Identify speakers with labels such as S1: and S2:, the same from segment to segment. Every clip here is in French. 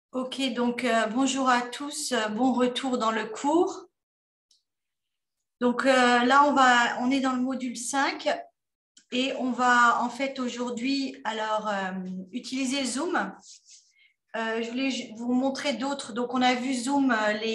S1: Ok, donc bonjour à tous, bon retour dans le cours. Donc là, on est dans le module 5 et on va en fait aujourd'hui utiliser Zoom. Je voulais vous montrer d'autres. Donc on a vu Zoom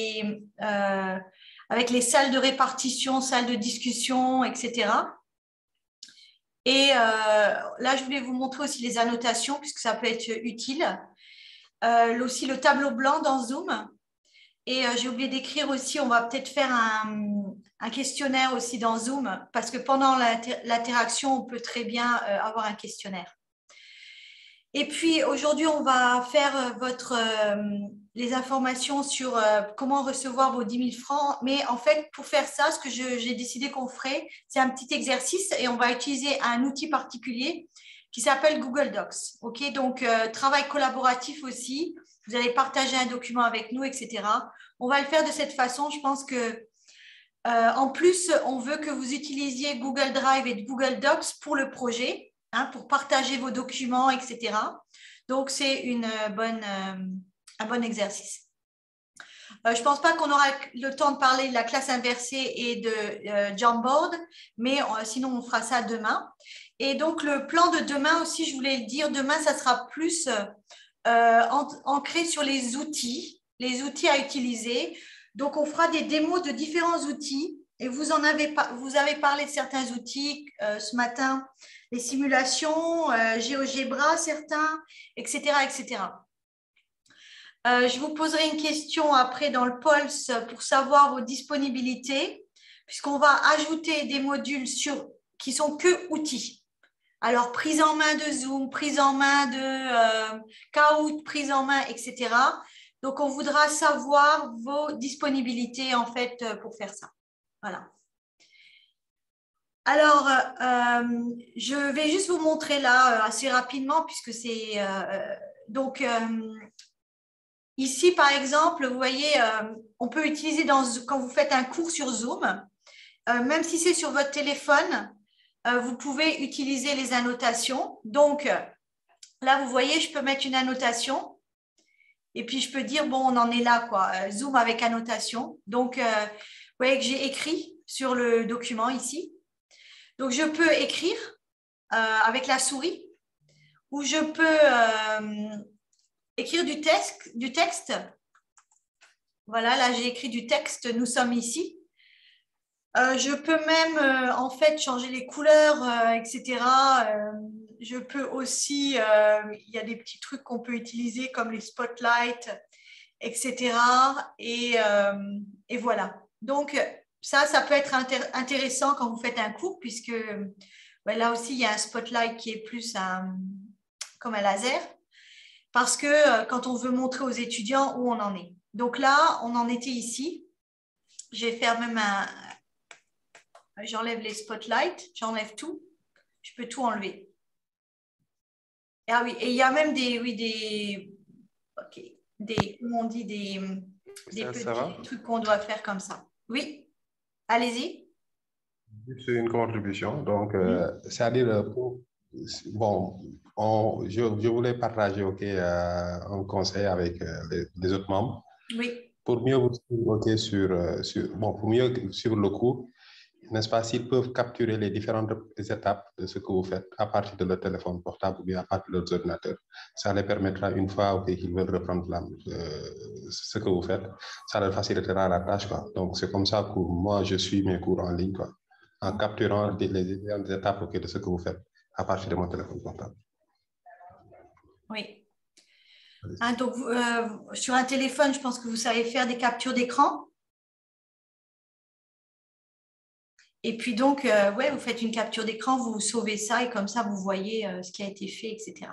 S1: avec les salles de répartition, salles de discussion, etc. Et là, je voulais vous montrer aussi les annotations puisque ça peut être utile. Aussi le tableau blanc dans Zoom. Et j'ai oublié d'écrire aussi, on va peut-être faire un questionnaire aussi dans Zoom, parce que pendant l'interaction, on peut très bien avoir un questionnaire. Et puis aujourd'hui, on va faire les informations sur comment recevoir vos 10 000 francs. Mais en fait, pour faire ça, ce que j'ai décidé qu'on ferait, c'est un petit exercice et on va utiliser un outil particulier qui s'appelle Google Docs. Ok, donc travail collaboratif aussi. Vous allez partager un document avec nous, etc. On va le faire de cette façon. Je pense que en plus, on veut que vous utilisiez Google Drive et Google Docs pour le projet, hein, pour partager vos documents, etc. Donc, c'est un bon exercice. Je ne pense pas qu'on aura le temps de parler de la classe inversée et de Jamboard, mais sinon, on fera ça demain. Et donc, le plan de demain aussi, je voulais le dire, demain, ça sera plus ancré sur les outils à utiliser. Donc, on fera des démos de différents outils. Et vous avez parlé de certains outils ce matin, les simulations, GeoGebra, certains, etc., etc. Je vous poserai une question après dans le Pulse pour savoir vos disponibilités, puisqu'on va ajouter des modules qui sont que outils. Alors, prise en main de Zoom, prise en main de Kahoot, prise en main, etc. Donc, on voudra savoir vos disponibilités, en fait, pour faire ça. Voilà. Alors, je vais juste vous montrer là assez rapidement, puisque c'est… ici, par exemple, vous voyez, on peut utiliser quand vous faites un cours sur Zoom, même si c'est sur votre téléphone, vous pouvez utiliser les annotations. Donc, là, vous voyez, je peux mettre une annotation et puis je peux dire, bon, on en est là, quoi. Zoom avec annotation. Donc, vous voyez que j'ai écrit sur le document ici. Donc, je peux écrire avec la souris ou je peux écrire du texte. Voilà, là, j'ai écrit du texte. Nous sommes ici. Je peux même, en fait, changer les couleurs, etc. Je peux aussi, il y a des petits trucs qu'on peut utiliser comme les spotlights, etc. Et voilà. Donc, ça peut être intéressant quand vous faites un cours, puisque là aussi, il y a un spotlight qui est plus comme un laser, parce que quand on veut montrer aux étudiants où on en est. Donc là, on en était ici. Je vais faire même j'enlève les spotlights, j'enlève tout. Je peux tout enlever. Ah oui, et il y a même comment on dit, des petits trucs qu'on doit faire comme ça. Oui, allez-y.
S2: C'est une contribution. Donc, c'est-à-dire, bon, je voulais partager un conseil avec les autres membres.
S1: Oui.
S2: Pour mieux vous suivre pour mieux suivre le cours, n'est-ce pas, s'ils peuvent capturer les différentes étapes de ce que vous faites à partir de leur téléphone portable ou bien à partir de leurs ordinateurs, ça les permettra, une fois qu'ils veulent reprendre ce que vous faites, ça leur facilitera la tâche, quoi. Donc, c'est comme ça que moi, je suis mes cours en ligne, quoi, en capturant les étapes de ce que vous faites à partir de mon téléphone portable.
S1: Oui. Hein, donc, sur un téléphone, je pense que vous savez faire des captures d'écran. Et puis donc, ouais, vous faites une capture d'écran, vous sauvez ça et comme ça, vous voyez ce qui a été fait, etc.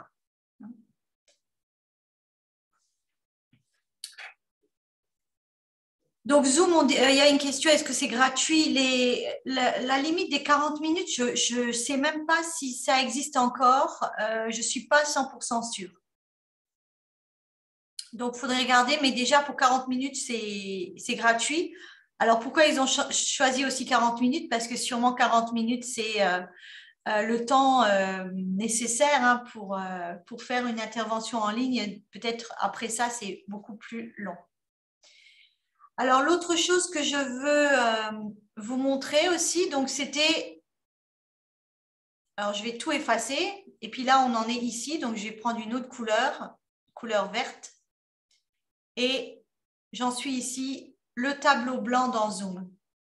S1: Donc, Zoom, il y a une question, est-ce que c'est gratuit? La limite des 40 minutes, je ne sais même pas si ça existe encore. Je ne suis pas 100% sûre. Donc, il faudrait regarder, mais déjà, pour 40 minutes, c'est gratuit. Alors, pourquoi ils ont choisi aussi 40 minutes? Parce que sûrement 40 minutes, c'est le temps nécessaire hein, pour faire une intervention en ligne. Peut-être après ça, c'est beaucoup plus long. Alors, l'autre chose que je veux vous montrer aussi, donc c'était... Alors, je vais tout effacer. Et puis là, on en est ici. Donc, je vais prendre une autre couleur verte. Et j'en suis ici, le tableau blanc dans Zoom.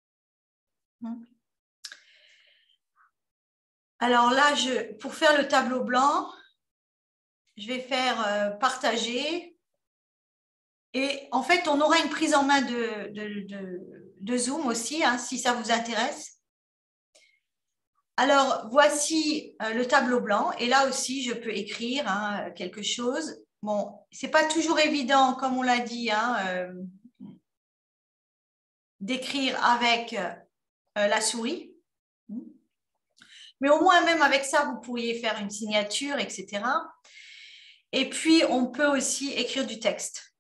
S1: Alors là, pour faire le tableau blanc, je vais faire partager. Et en fait, on aura une prise en main de Zoom aussi, hein, si ça vous intéresse. Alors, voici le tableau blanc. Et là aussi, je peux écrire hein, quelque chose. Bon, ce n'est pas toujours évident, comme on l'a dit, hein, d'écrire avec la souris. Mais au moins, même avec ça, vous pourriez faire une signature, etc. Et puis, on peut aussi écrire du texte.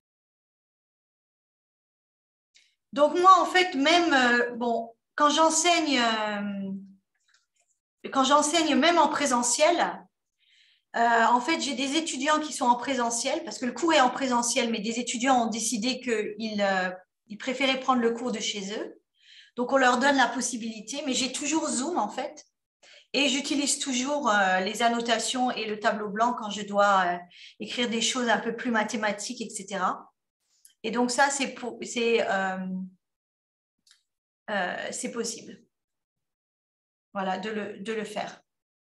S1: Donc, moi, en fait, même, bon, quand j'enseigne même en présentiel, en fait, j'ai des étudiants qui sont en présentiel, parce que le cours est en présentiel, mais des étudiants ont décidé qu'ils préféraient prendre le cours de chez eux. Donc, on leur donne la possibilité, mais j'ai toujours Zoom, en fait. Et j'utilise toujours les annotations et le tableau blanc quand je dois écrire des choses un peu plus mathématiques, etc. Et donc, ça, c'est possible. Voilà, de le faire.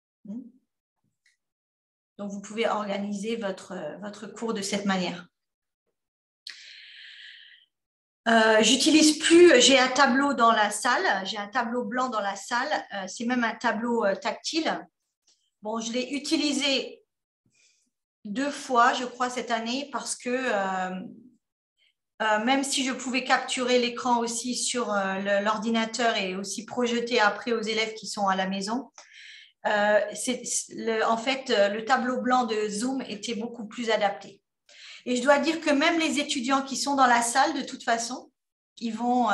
S1: Donc, vous pouvez organiser votre cours de cette manière. J'utilise plus, j'ai un tableau dans la salle, j'ai un tableau blanc dans la salle, c'est même un tableau tactile. Bon, je l'ai utilisé 2 fois, je crois, cette année parce que même si je pouvais capturer l'écran aussi sur l'ordinateur et aussi projeter après aux élèves qui sont à la maison, en fait, le tableau blanc de Zoom était beaucoup plus adapté. Et je dois dire que même les étudiants qui sont dans la salle, de toute façon, ils vont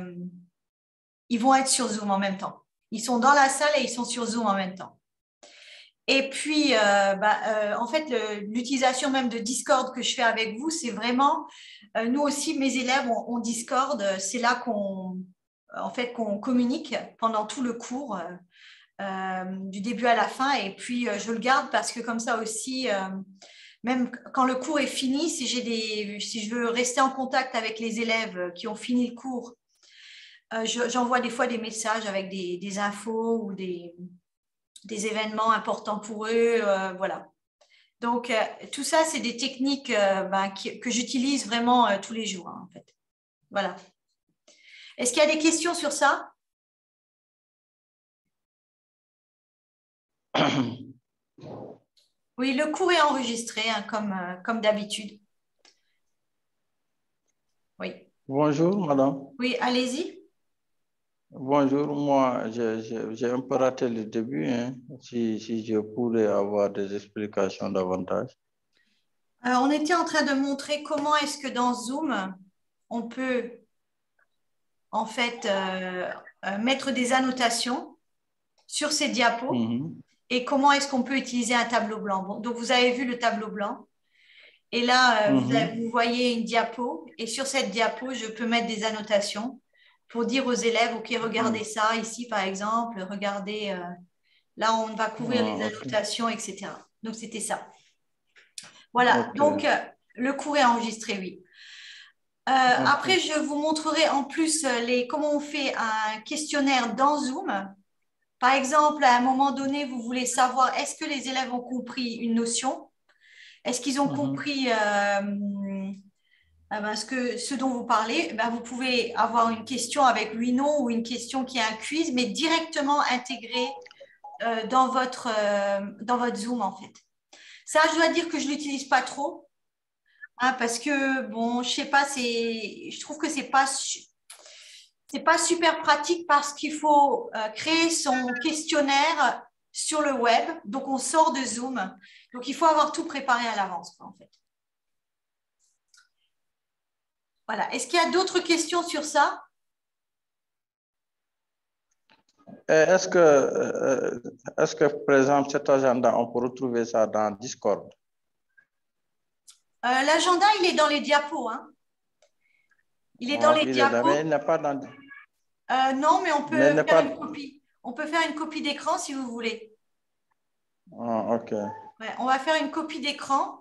S1: être sur Zoom en même temps. Ils sont dans la salle et ils sont sur Zoom en même temps. Et puis, en fait, l'utilisation même de Discord que je fais avec vous, c'est vraiment, nous aussi, mes élèves ont Discord. C'est là qu'on communique pendant tout le cours, du début à la fin. Et puis, je le garde parce que comme ça aussi, même quand le cours est fini, si je veux rester en contact avec les élèves qui ont fini le cours, j'envoie des fois des messages avec des infos ou des événements importants pour eux. Voilà. Donc, tout ça, c'est des techniques que j'utilise vraiment tous les jours, hein, en fait. Voilà. Est-ce qu'il y a des questions sur ça? Oui, le cours est enregistré, hein, comme d'habitude. Oui.
S3: Bonjour, madame.
S1: Oui, allez-y.
S3: Bonjour, moi, j'ai un peu raté le début. Hein, si je pourrais avoir des explications davantage.
S1: Alors, on était en train de montrer comment est-ce que dans Zoom, on peut en fait mettre des annotations sur ces diapos et comment est-ce qu'on peut utiliser un tableau blanc. Bon, donc, vous avez vu le tableau blanc. Et là, vous voyez une diapo. Et sur cette diapo, je peux mettre des annotations pour dire aux élèves, OK, regardez ça ici, par exemple. Regardez, là, on va couvrir les annotations, etc. Donc, c'était ça. Voilà. Donc, le cours est enregistré, oui. Après, je vous montrerai en plus comment on fait un questionnaire dans Zoom. Par exemple, à un moment donné, vous voulez savoir est-ce que les élèves ont compris une notion? Est-ce qu'ils ont compris ce dont vous parlez? Vous pouvez avoir une question avec oui, non ou une question qui est un quiz, mais directement intégrée dans votre Zoom, en fait. Ça, je dois dire que je ne l'utilise pas trop parce que, bon, je sais pas, je trouve que c'est pas super pratique parce qu'il faut créer son questionnaire sur le web. Donc, on sort de Zoom. Donc, il faut avoir tout préparé à l'avance, en fait. Voilà. Est-ce qu'il y a d'autres questions sur ça?
S3: Est-ce que, par exemple, cet agenda, on peut retrouver ça dans Discord?
S1: L'agenda, il est dans les diapos. Hein. Il est dans les diapos.
S3: Mais il n'est pas dans...
S1: non, mais on peut faire une copie. On peut faire une copie d'écran si vous voulez.
S3: Ah, OK.
S1: Ouais, on va faire une copie d'écran.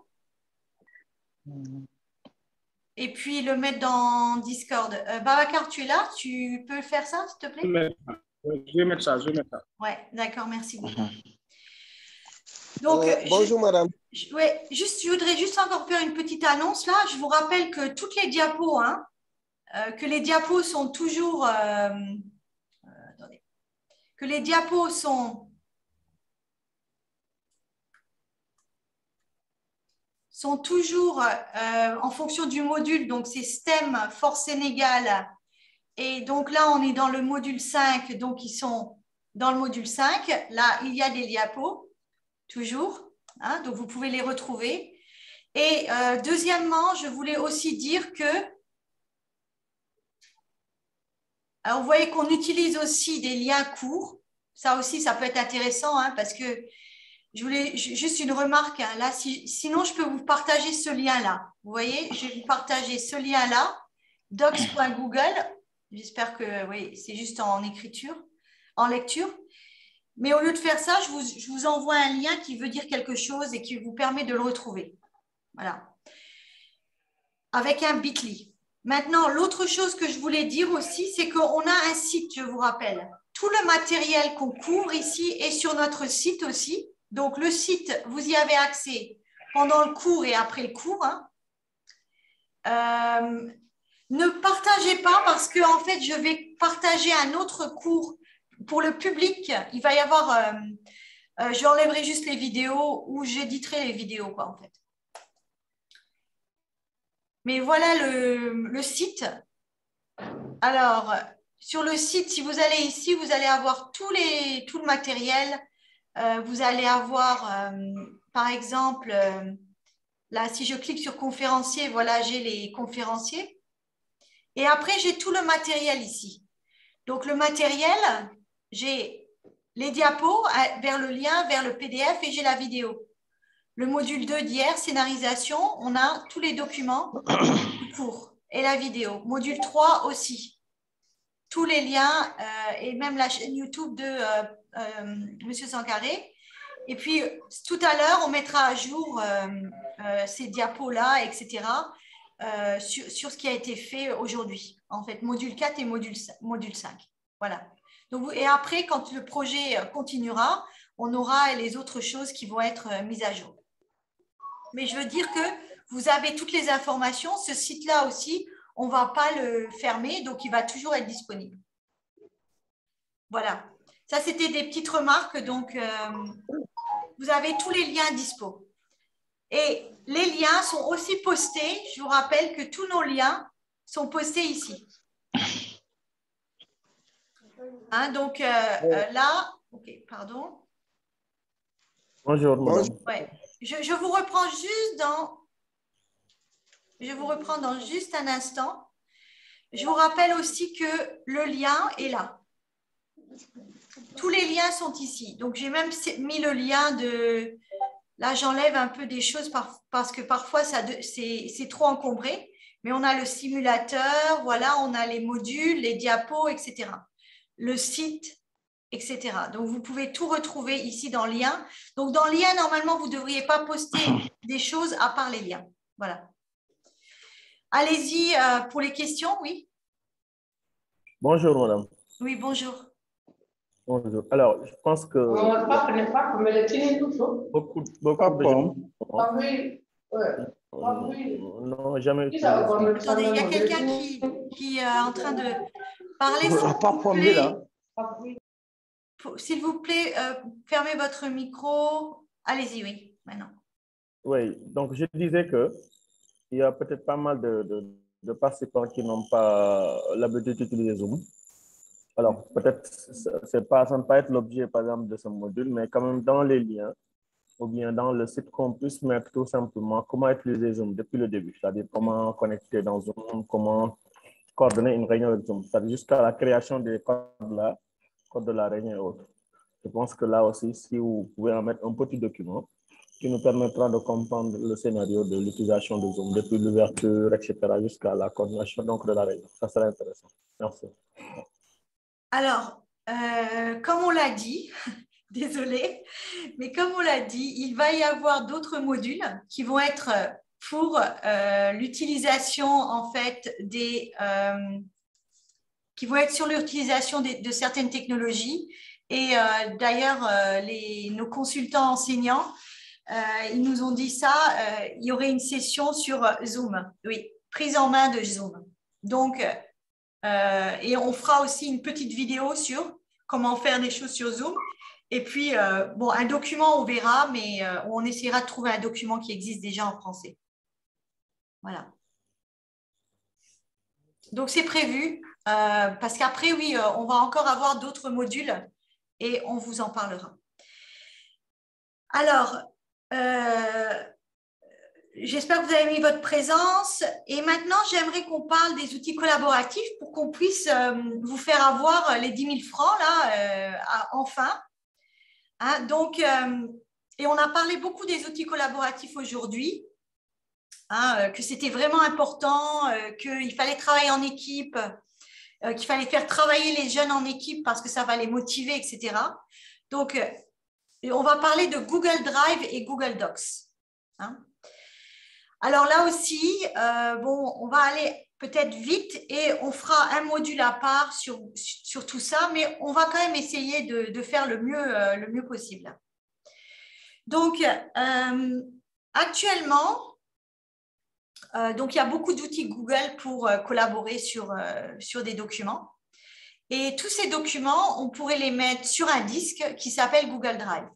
S1: Et puis le mettre dans Discord. Babacar, tu es là? Tu peux faire ça, s'il te plaît?
S4: Je vais mettre ça,
S1: Ouais, d'accord, merci beaucoup. Donc,
S5: bonjour, madame.
S1: Je voudrais juste encore faire une petite annonce là. Je vous rappelle que toutes les diapos, hein, que les diapos sont toujours... attendez. Que les diapos sont toujours en fonction du module. Donc, c'est STEM, Force Sénégal. Et donc là, on est dans le module 5. Donc, ils sont dans le module 5. Là, il y a des diapos, toujours. Hein, donc, vous pouvez les retrouver. Et deuxièmement, je voulais aussi dire que... Alors, vous voyez qu'on utilise aussi des liens courts. Ça aussi, ça peut être intéressant hein, parce que je voulais juste une remarque. Hein, là, sinon, je peux vous partager ce lien-là. Vous voyez, je vais vous partager ce lien-là, docs.google. J'espère que oui, c'est juste en écriture, en lecture. Mais au lieu de faire ça, je vous envoie un lien qui veut dire quelque chose et qui vous permet de le retrouver. Voilà. Avec un bit.ly. Maintenant, l'autre chose que je voulais dire aussi, c'est qu'on a un site, je vous rappelle. Tout le matériel qu'on couvre ici est sur notre site aussi. Donc, le site, vous y avez accès pendant le cours et après le cours. Hein. Ne partagez pas parce que en fait, je vais partager un autre cours pour le public. Il va y avoir, j'enlèverai juste les vidéos ou j'éditerai les vidéos, quoi, en fait. Mais voilà le site. Alors, sur le site, si vous allez ici, vous allez avoir tout le matériel. Vous allez avoir, par exemple, là, si je clique sur conférencier, voilà, j'ai les conférenciers. Et après, j'ai tout le matériel ici. Donc, le matériel, j'ai les diapos vers le lien, vers le PDF et j'ai la vidéo. Le module 2 d'hier, scénarisation, on a tous les documents du cours et la vidéo. Module 3 aussi. Tous les liens et même la chaîne YouTube de Monsieur Sankaré. Et puis, tout à l'heure, on mettra à jour ces diapos-là, etc., sur ce qui a été fait aujourd'hui. En fait, module 4 et module 5. Voilà. Donc, et après, quand le projet continuera, on aura les autres choses qui vont être mises à jour. Mais je veux dire que vous avez toutes les informations. Ce site-là aussi, on ne va pas le fermer, donc il va toujours être disponible. Voilà. Ça, c'était des petites remarques. Donc, vous avez tous les liens dispo. Et les liens sont aussi postés. Je vous rappelle que tous nos liens sont postés ici. Hein, donc, là, ok, pardon.
S4: Bonjour, madame.
S1: Ouais. Je vous reprends juste dans... Je vous reprends dans juste un instant. Je vous rappelle aussi que le lien est là. Tous les liens sont ici. Donc, j'ai même mis le lien de... Là, j'enlève un peu des choses parce que parfois, c'est trop encombré. Mais on a le simulateur, voilà, on a les modules, les diapos, etc. Le site, etc. Donc, vous pouvez tout retrouver ici dans lien. Donc, dans lien, normalement, vous ne devriez pas poster des choses à part les liens. Voilà. Allez-y pour les questions, oui.
S4: Bonjour, madame.
S1: Oui, bonjour.
S4: Bonjour. Alors, je pense que beaucoup de gens n'ont jamais utilisé.
S1: Attendez, il y a quelqu'un qui est en train de parler. S'il vous plaît, fermez votre micro. Allez-y, oui, maintenant.
S4: Oui, donc je disais que il y a peut-être pas mal de participants qui n'ont pas l'habitude d'utiliser Zoom. Alors, peut-être ça ne va pas être l'objet, par exemple, de ce module, mais quand même dans les liens ou bien dans le site, qu'on puisse mettre tout simplement comment utiliser Zoom depuis le début, c'est-à-dire comment connecter dans Zoom, comment coordonner une réunion avec Zoom, c'est-à-dire jusqu'à la création des codes là, code de l'araignée et autres. Je pense que là aussi, si vous pouvez en mettre un petit document qui nous permettra de comprendre le scénario de l'utilisation de Zoom depuis l'ouverture, etc., jusqu'à la coordination donc, de l'araignée. Ça serait intéressant. Merci.
S1: Alors, comme on l'a dit, désolée, mais comme on l'a dit, il va y avoir d'autres modules qui vont être pour l'utilisation en fait qui vont être sur l'utilisation de certaines technologies. Et d'ailleurs, nos consultants enseignants, ils nous ont dit ça, il y aurait une session sur Zoom, oui, prise en main de Zoom. Donc, et on fera aussi une petite vidéo sur comment faire des choses sur Zoom. Et puis, bon, un document, on verra, mais on essaiera de trouver un document qui existe déjà en français. Voilà. Donc, c'est prévu, parce qu'après, oui, on va encore avoir d'autres modules et on vous en parlera. Alors, j'espère que vous avez mis votre présence. Et maintenant, j'aimerais qu'on parle des outils collaboratifs pour qu'on puisse vous faire avoir les 10 000 francs, là, enfin. Hein, donc, et on a parlé beaucoup des outils collaboratifs aujourd'hui, hein, que c'était vraiment important, qu'il fallait travailler en équipe, qu'il fallait faire travailler les jeunes en équipe parce que ça va les motiver, etc. Donc, on va parler de Google Drive et Google Docs. Hein. Alors là aussi, bon, on va aller peut-être vite et on fera un module à part sur tout ça, mais on va quand même essayer de faire le mieux possible. Donc, actuellement, donc il y a beaucoup d'outils Google pour collaborer sur des documents. Et tous ces documents, on pourrait les mettre sur un disque qui s'appelle Google Drive.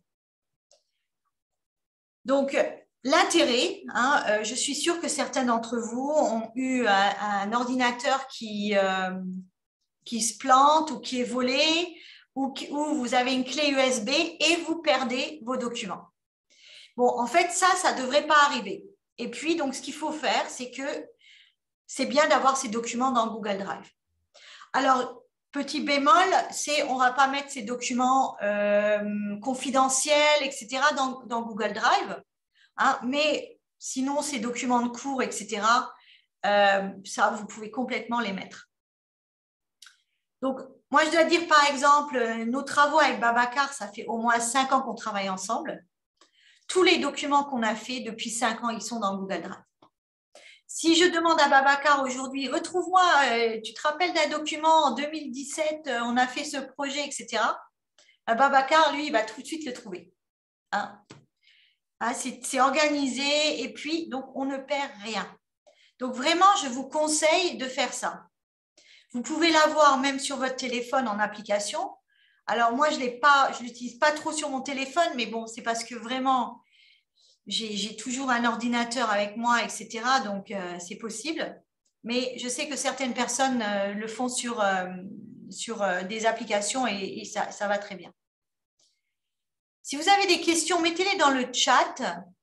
S1: Donc, l'intérêt, hein, je suis sûre que certains d'entre vous ont eu un ordinateur qui se plante ou qui est volé ou vous avez une clé USB et vous perdez vos documents. Bon, en fait, ça ne devrait pas arriver. Et puis, donc, ce qu'il faut faire, c'est que c'est bien d'avoir ces documents dans Google Drive. Alors, petit bémol, c'est on ne va pas mettre ces documents confidentiels, etc. dans Google Drive. Hein, mais sinon, ces documents de cours, etc., ça, vous pouvez complètement les mettre. Donc, moi, je dois dire, par exemple, nos travaux avec Babacar, ça fait au moins 5 ans qu'on travaille ensemble. Tous les documents qu'on a faits depuis 5 ans, ils sont dans Google Drive. Si je demande à Babacar aujourd'hui, retrouve-moi, tu te rappelles d'un document en 2017, on a fait ce projet, etc. Babacar, lui, il va tout de suite le trouver. Hein. Hein, c'est organisé et puis, donc, on ne perd rien. Donc, vraiment, je vous conseille de faire ça. Vous pouvez l'avoir même sur votre téléphone en application. Alors, moi, je ne l'utilise pas trop sur mon téléphone, mais bon, c'est parce que vraiment, j'ai toujours un ordinateur avec moi, etc. Donc, c'est possible. Mais je sais que certaines personnes le font sur des applications et ça va très bien. Si vous avez des questions, mettez-les dans le chat.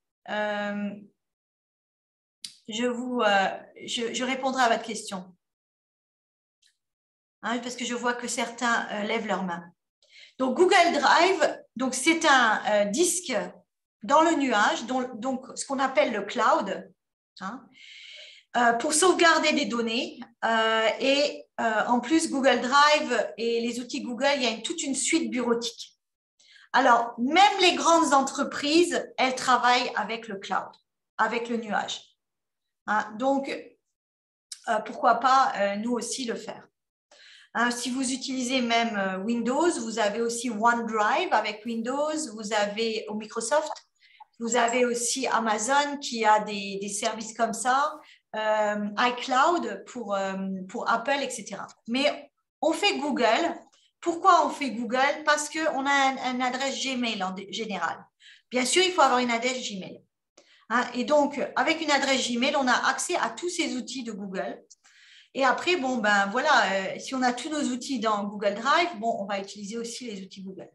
S1: Je répondrai à votre question. Hein, parce que je vois que certains lèvent leurs mains. Donc, Google Drive, c'est un disque dans le nuage, donc ce qu'on appelle le cloud, hein, pour sauvegarder des données. En plus, Google Drive et les outils Google, il y a toute une suite bureautique. Alors, même les grandes entreprises, elles travaillent avec le cloud, avec le nuage. Hein, donc, pourquoi pas nous aussi le faire. Hein, si vous utilisez même Windows, vous avez aussi OneDrive avec Windows, vous avez au Microsoft, vous avez aussi Amazon qui a des services comme ça, iCloud pour Apple, etc. Mais on fait Google. Pourquoi on fait Google? Parce qu'on a une adresse Gmail en général. Bien sûr, il faut avoir une adresse Gmail. Hein, et donc, avec une adresse Gmail, on a accès à tous ces outils de Google. Et après, bon, ben voilà, si on a tous nos outils dans Google Drive, bon, on va utiliser aussi les outils Google.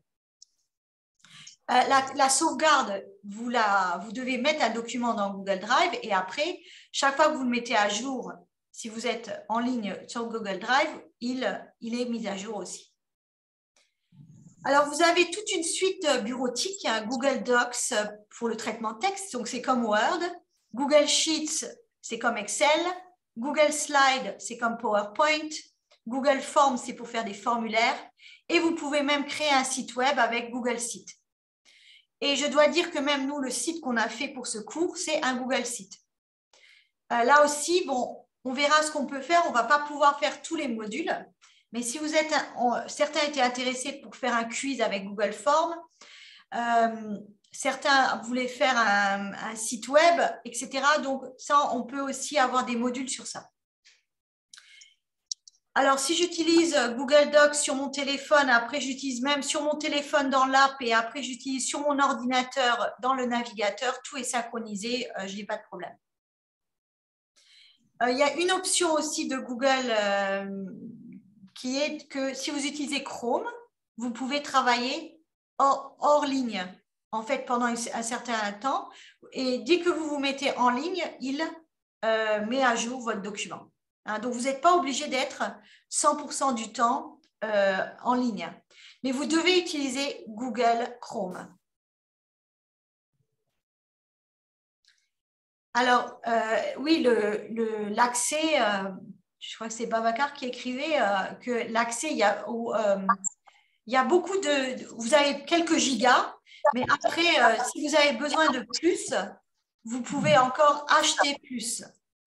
S1: La sauvegarde, vous devez mettre un document dans Google Drive et après, chaque fois que vous le mettez à jour, si vous êtes en ligne sur Google Drive, il est mis à jour aussi. Alors, vous avez toute une suite bureautique, hein, Google Docs pour le traitement de texte, donc c'est comme Word. Google Sheets, c'est comme Excel. Google Slides, c'est comme PowerPoint. Google Forms, c'est pour faire des formulaires. Et vous pouvez même créer un site web avec Google Site. Et je dois dire que même nous, le site qu'on a fait pour ce cours, c'est un Google Site. Là aussi, bon, on verra ce qu'on peut faire. On ne va pas pouvoir faire tous les modules. Mais si vous êtes, certains étaient intéressés pour faire un quiz avec Google Forms, certains voulaient faire un site web, etc. Donc, ça, on peut aussi avoir des modules sur ça. Alors, si j'utilise Google Docs sur mon téléphone, après j'utilise même sur mon téléphone dans l'app et après j'utilise sur mon ordinateur dans le navigateur, tout est synchronisé, je n'ai pas de problème. Il y a une option aussi de Google qui est que si vous utilisez Chrome, vous pouvez travailler hors ligne, en fait, pendant un certain temps. Et dès que vous vous mettez en ligne, il met à jour votre document. Hein, donc, vous n'êtes pas obligé d'être 100% du temps en ligne. Mais vous devez utiliser Google Chrome. Alors, oui, l'accès, je crois que c'est Babacar qui écrivait que l'accès, il y a beaucoup vous avez quelques gigas, mais après, si vous avez besoin de plus, vous pouvez encore acheter plus.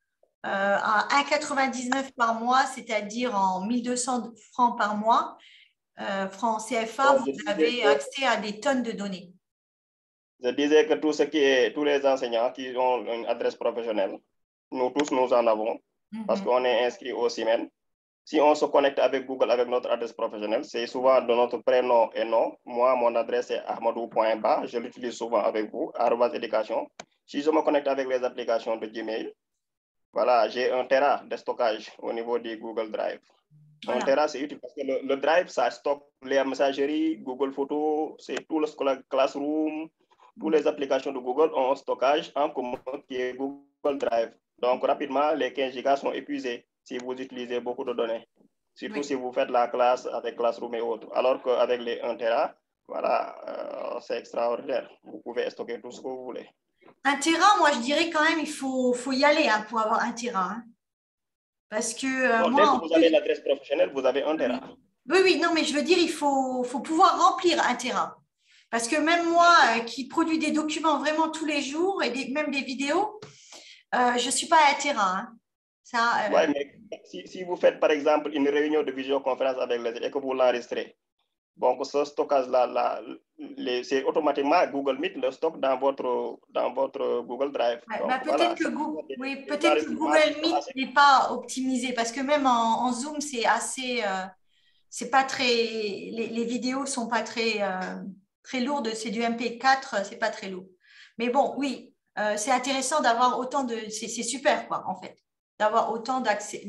S1: À 1,99 par mois, c'est-à-dire en 1200 francs par mois, francs CFA, vous avez accès à des tonnes de données.
S5: Je disais que tous les enseignants qui ont une adresse professionnelle, nous tous, nous en avons, parce qu'on est inscrit au CIMEN. Si on se connecte avec Google avec notre adresse professionnelle, c'est souvent de notre prénom et nom. Moi, mon adresse est ahmadou.ba, je l'utilise souvent avec vous, @éducation. Si je me connecte avec les applications de Gmail, voilà, j'ai 1 Tera de stockage au niveau du Google Drive. Voilà. 1 Tera, c'est utile parce que le Drive, ça stocke les messageries, Google Photos, c'est tout le Classroom, toutes les applications de Google ont un stockage en commun qui est Google Drive. Donc, rapidement, les 15 gigas sont épuisés si vous utilisez beaucoup de données. Surtout si vous faites la classe avec Classroom et autres. Alors qu'avec les 1 Tera, voilà, c'est extraordinaire. Vous pouvez stocker tout ce que vous voulez.
S1: 1 Tera, moi, je dirais quand même, il faut y aller hein, pour avoir 1 Tera. Hein. Parce que
S5: bon,
S1: moi,
S5: dès que vous avez l'adresse professionnelle, vous avez 1 Tera.
S1: Oui, non, mais je veux dire, il faut pouvoir remplir 1 Tera. Parce que même moi, qui produis des documents vraiment tous les jours et même des vidéos, je ne suis pas à 1 Tera. Hein.
S5: Ouais, mais si vous faites, par exemple, une réunion de visioconférence avec les élèves et que vous l'enregistrez, donc ce stockage-là, c'est automatiquement Google Meet le stocke dans votre Google Drive.
S1: Ouais, bah peut-être que Google Meet n'est pas optimisé parce que même en Zoom, c'est assez, c'est pas très, les vidéos sont pas très, très lourdes. C'est du MP4, c'est pas très lourd. Mais bon, oui, c'est intéressant d'avoir autant de, c'est super quoi en fait, d'avoir autant d'accès,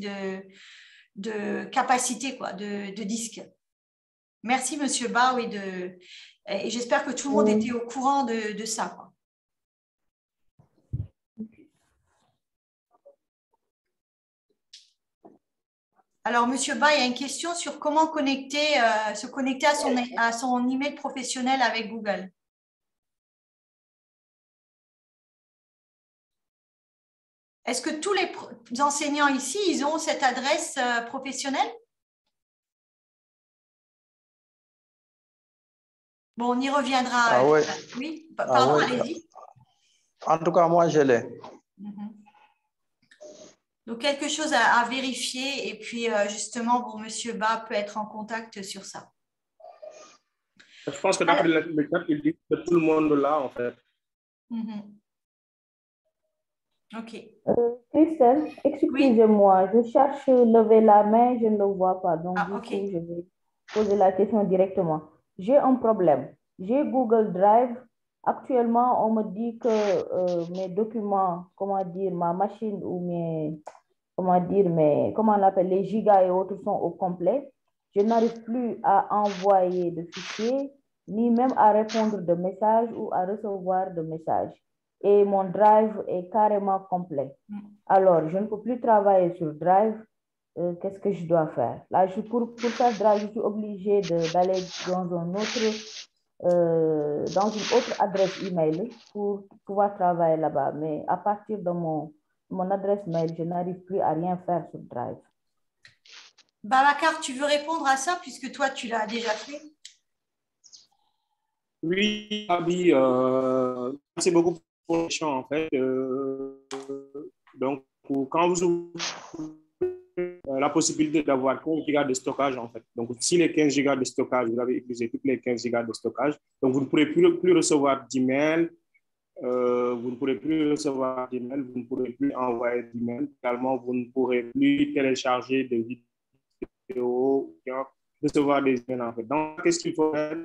S1: de capacité quoi, de disques. Merci, Monsieur Ba, oui, et j'espère que tout le monde était au courant de ça. Quoi. Alors, Monsieur Ba, il y a une question sur comment se connecter à son email professionnel avec Google. Est-ce que tous les enseignants ici, ils ont cette adresse professionnelle? Bon, on y reviendra.
S3: Ah ouais.
S1: Oui, pardon, allez-y.
S3: En tout cas, moi, je l'ai.
S1: Donc, quelque chose à vérifier. Et puis, justement, bon, Monsieur Ba peut être en contact sur ça.
S4: Je pense que d'après le chat, il dit que tout le monde l'a, en fait.
S1: OK.
S6: Christelle, excusez-moi, je cherche lever la main, je ne le vois pas. Donc, du coup, je vais poser la question directement. J'ai un problème. J'ai Google Drive. Actuellement, on me dit que mes documents, comment dire, ma machine ou comment on appelle, les gigas et autres sont au complet. Je n'arrive plus à envoyer de fichiers, ni même à répondre de messages ou à recevoir de messages. Et mon Drive est carrément complet. Alors, je ne peux plus travailler sur Drive qu'est-ce que je dois faire? Là, pour faire Drive, je suis obligée d'aller dans une autre adresse email pour pouvoir travailler là-bas. Mais à partir de mon adresse mail, je n'arrive plus à rien faire sur Drive.
S1: Babacar, tu veux répondre à ça puisque toi, tu l'as déjà fait?
S7: Oui, Abi, merci beaucoup pour le champ, en fait. Donc, quand vous ouvrez la possibilité d'avoir 15 gigas de stockage, en fait. Donc, si les 15 gigas de stockage, vous avez utilisé toutes les 15 gigas de stockage, donc vous ne pourrez plus recevoir d'emails, vous ne pourrez plus recevoir d'emails, vous ne pourrez plus envoyer d'emails. Également, vous ne pourrez plus télécharger des vidéos, recevoir des emails, en fait. Donc, qu'est-ce qu'il faut faire?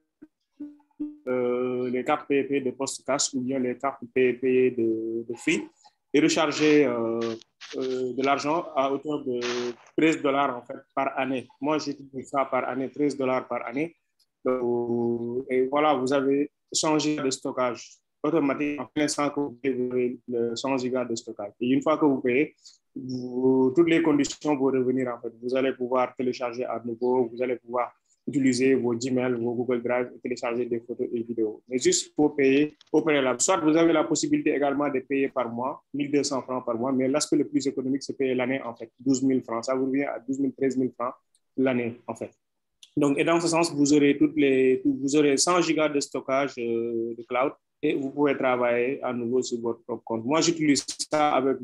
S7: Les cartes PayPay de post-cash ou bien les cartes PayPay de Free et recharger de l'argent à hauteur de $13 en fait par année. Moi, j'utilise ça par année, $13 par année. Et voilà, vous avez 100 gigas de stockage automatique en l'instant que vous payez le 100 gigas de stockage. Et une fois que vous payez, toutes les conditions vont revenir en fait. Vous allez pouvoir télécharger à nouveau, vous allez pouvoir utiliser vos Gmail, vos Google Drive et télécharger des photos et vidéos. Mais juste pour payer au préalable. Soit vous avez la possibilité également de payer par mois, 1200 francs par mois, mais l'aspect le plus économique, c'est payer l'année en fait, 12 000 francs. Ça vous revient à 12 000, 13 000 francs l'année en fait. Donc, et dans ce sens, vous aurez 100 gigas de stockage de cloud et vous pouvez travailler à nouveau sur votre propre compte. Moi, j'utilise ça avec...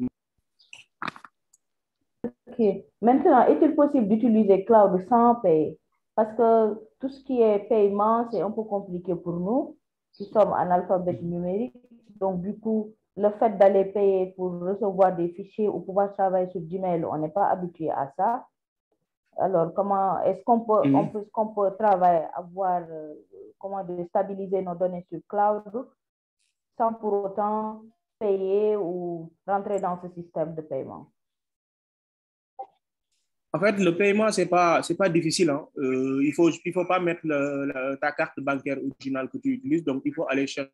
S6: OK. Maintenant, est-il possible d'utiliser cloud sans payer? Parce que tout ce qui est paiement, c'est un peu compliqué pour nous qui sommes analphabètes numériques. Donc, du coup, le fait d'aller payer pour recevoir des fichiers ou pouvoir travailler sur Gmail, on n'est pas habitué à ça. Alors, comment est-ce qu'on peut travailler, comment stabiliser nos données sur cloud sans pour autant payer ou rentrer dans ce système de paiement?
S7: En fait, le paiement, c'est pas difficile. Hein. Il faut pas mettre ta carte bancaire originale que tu utilises, donc il faut aller chercher.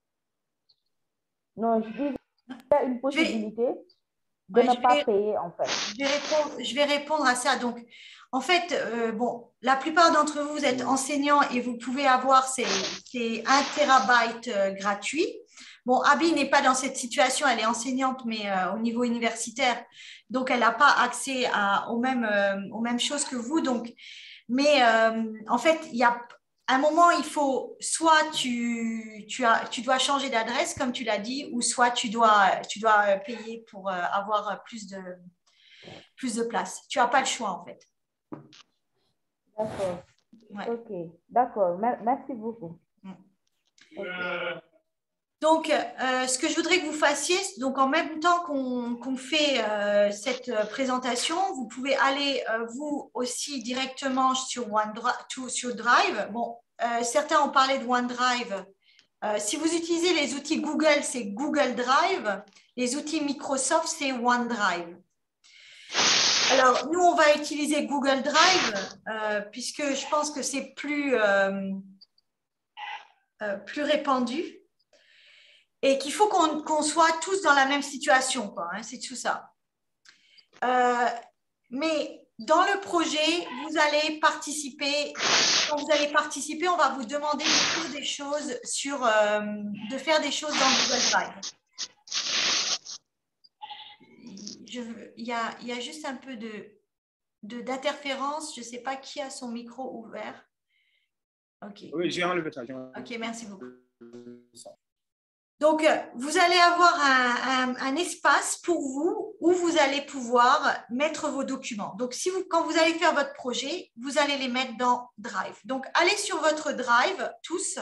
S6: Non, je dis qu'il y a une possibilité de ne pas payer, en fait.
S1: Je vais répondre à ça. Donc, en fait, bon, la plupart d'entre vous, vous êtes enseignants et vous pouvez avoir ces 1 terabyte gratuit. Bon, Abby n'est pas dans cette situation, elle est enseignante, mais au niveau universitaire, donc elle n'a pas accès aux mêmes choses que vous. Donc, mais en fait, il y a un moment, il faut soit tu dois changer d'adresse, comme tu l'as dit, ou soit tu dois payer pour avoir plus de place. Tu n'as pas le choix, en fait.
S6: D'accord.
S1: Ouais.
S6: OK. D'accord. Merci beaucoup.
S1: Okay. Donc, ce que je voudrais que vous fassiez, donc en même temps qu'on fait cette présentation, vous pouvez aller vous aussi directement sur Drive. Bon, certains ont parlé de OneDrive. Si vous utilisez les outils Google, c'est Google Drive. Les outils Microsoft, c'est OneDrive. Alors, nous, on va utiliser Google Drive puisque je pense que c'est plus répandu. Et qu'il faut qu'on soit tous dans la même situation, quoi, hein, c'est tout ça. Mais dans le projet, vous allez participer. Quand vous allez participer, on va vous demander de faire des choses dans Google Drive. Il y a juste un peu d'interférence. Je ne sais pas qui a son micro ouvert. OK.
S7: Oui, j'ai enlevé ça.
S1: OK, merci beaucoup. Donc, vous allez avoir un espace pour vous où vous allez pouvoir mettre vos documents. Donc, quand vous allez faire votre projet, vous allez les mettre dans Drive. Donc, allez sur votre Drive, tous.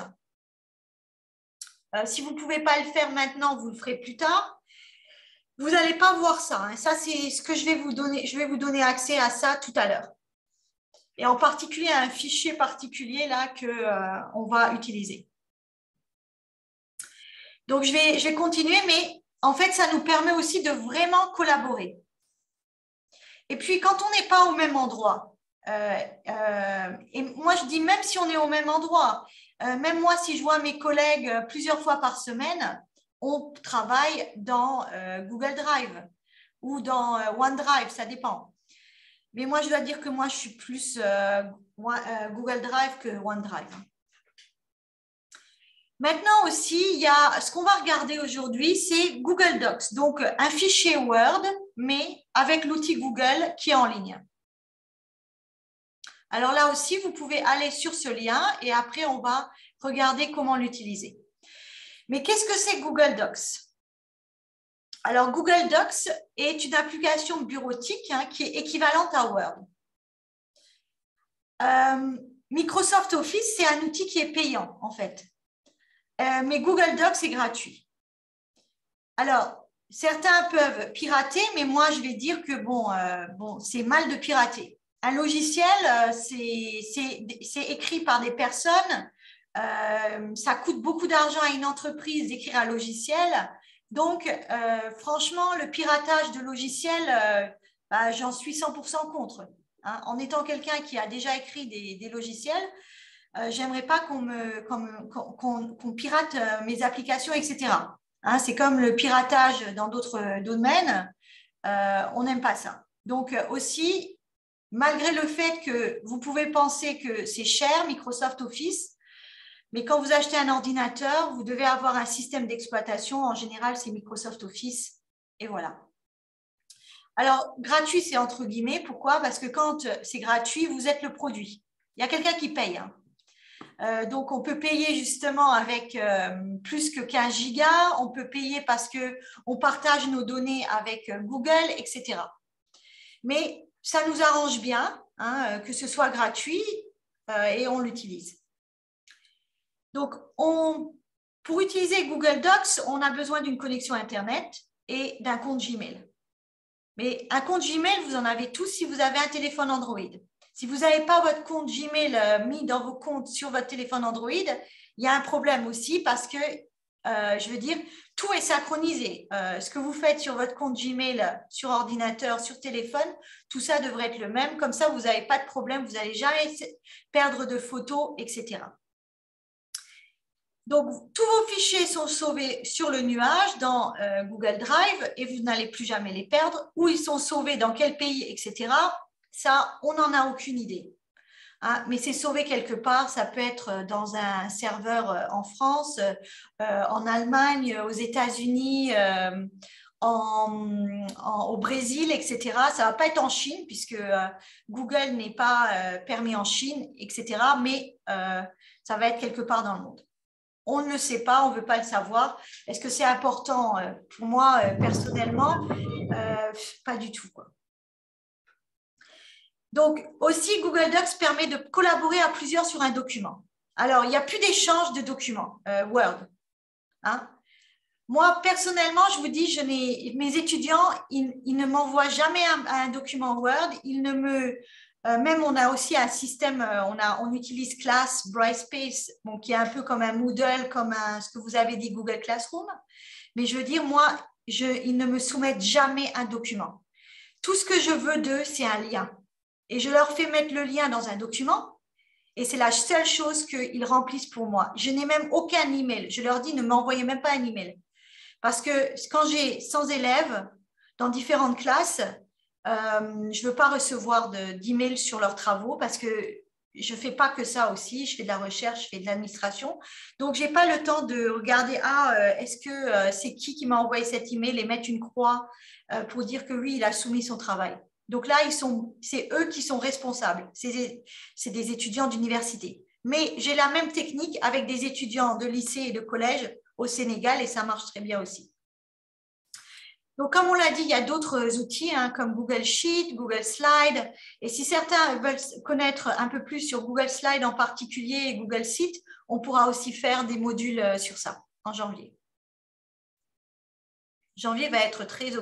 S1: Si vous ne pouvez pas le faire maintenant, vous le ferez plus tard. Vous n'allez pas voir ça. Hein. Ça, c'est ce que je vais vous donner. Je vais vous donner accès à ça tout à l'heure. Et en particulier, à un fichier particulier là qu'on va utiliser. Donc, je vais continuer, mais en fait, ça nous permet aussi de vraiment collaborer. Et puis, quand on n'est pas au même endroit, et moi, je dis même si on est au même endroit, même moi, si je vois mes collègues plusieurs fois par semaine, on travaille dans Google Drive ou dans OneDrive, ça dépend. Mais moi, je dois dire que moi, je suis plus Google Drive que OneDrive. Maintenant aussi, il y a ce qu'on va regarder aujourd'hui, c'est Google Docs. Donc, un fichier Word, mais avec l'outil Google qui est en ligne. Alors là aussi, vous pouvez aller sur ce lien et après, on va regarder comment l'utiliser. Mais qu'est-ce que c'est Google Docs? Alors, Google Docs est une application bureautique qui est équivalente à Word. Microsoft Office, c'est un outil qui est payant, en fait. Mais Google Docs est gratuit. Alors, certains peuvent pirater, mais moi, je vais dire que c'est mal de pirater. Un logiciel, c'est écrit par des personnes. Ça coûte beaucoup d'argent à une entreprise d'écrire un logiciel. Donc, franchement, le piratage de logiciels, j'en suis 100% contre. Hein. En étant quelqu'un qui a déjà écrit des logiciels, j'aimerais pas qu'on pirate mes applications, etc. Hein, c'est comme le piratage dans d'autres domaines. On n'aime pas ça. Donc, aussi, malgré le fait que vous pouvez penser que c'est cher, Microsoft Office, mais quand vous achetez un ordinateur, vous devez avoir un système d'exploitation. En général, c'est Microsoft Office. Et voilà. Alors, gratuit, c'est entre guillemets. Pourquoi? Parce que quand c'est gratuit, vous êtes le produit. Il y a quelqu'un qui paye. Hein. Donc, on peut payer justement avec plus que 15 gigas. On peut payer parce qu'on partage nos données avec Google, etc. Mais ça nous arrange bien que ce soit gratuit et on l'utilise. Donc, pour utiliser Google Docs, on a besoin d'une connexion Internet et d'un compte Gmail. Mais un compte Gmail, vous en avez tous si vous avez un téléphone Android. Si vous n'avez pas votre compte Gmail mis dans vos comptes sur votre téléphone Android, il y a un problème aussi parce que, je veux dire, tout est synchronisé. Ce que vous faites sur votre compte Gmail, sur ordinateur, sur téléphone, tout ça devrait être le même. Comme ça, vous n'avez pas de problème, vous n'allez jamais perdre de photos, etc. Donc, tous vos fichiers sont sauvés sur le nuage dans Google Drive et vous n'allez plus jamais les perdre. Où ils sont sauvés, dans quel pays, etc. Ça, on n'en a aucune idée. Hein, mais c'est sauvé quelque part. Ça peut être dans un serveur en France, en Allemagne, aux États-Unis, au Brésil, etc. Ça ne va pas être en Chine puisque Google n'est pas permis en Chine, etc. Mais ça va être quelque part dans le monde. On ne le sait pas, on ne veut pas le savoir. Est-ce que c'est important pour moi personnellement? Pas du tout, quoi. Donc, aussi, Google Docs permet de collaborer à plusieurs sur un document. Alors, il n'y a plus d'échange de documents Word. Hein? Moi, personnellement, je vous dis, mes étudiants, ils ne m'envoient jamais un document Word. Ils ne me... même, on a aussi un système, on utilise Class, Brightspace, qui est un peu comme un Moodle, comme ce que vous avez dit, Google Classroom. Mais je veux dire, moi, ils ne me soumettent jamais un document. Tout ce que je veux d'eux, c'est un lien. Et je leur fais mettre le lien dans un document et c'est la seule chose qu'ils remplissent pour moi. Je n'ai même aucun email. Je leur dis, ne m'envoyez même pas un email. Parce que quand j'ai 100 élèves dans différentes classes, je ne veux pas recevoir d'emails sur leurs travaux parce que je ne fais pas que ça aussi. Je fais de la recherche, je fais de l'administration. Donc, je n'ai pas le temps de regarder, est-ce que c'est qui m'a envoyé cet email et mettre une croix pour dire que oui, il a soumis son travail. Donc là, c'est eux qui sont responsables. C'est des étudiants d'université. Mais j'ai la même technique avec des étudiants de lycée et de collège au Sénégal et ça marche très bien aussi. Donc, comme on l'a dit, il y a d'autres outils comme Google Sheet, Google Slide. Et si certains veulent connaître un peu plus sur Google Slide en particulier et Google Sheet, on pourra aussi faire des modules sur ça en janvier. Janvier va être très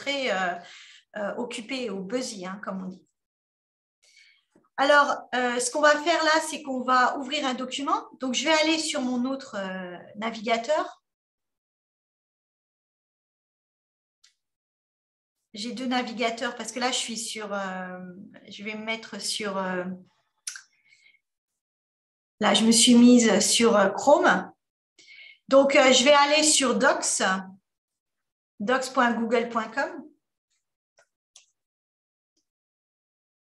S1: occupé ou busy, comme on dit. Alors, ce qu'on va faire là, c'est qu'on va ouvrir un document. Donc, je vais aller sur mon autre navigateur. J'ai deux navigateurs parce que là, je suis sur... je vais me mettre sur... là, je me suis mise sur Chrome. Donc, je vais aller sur Docs, docs.google.com.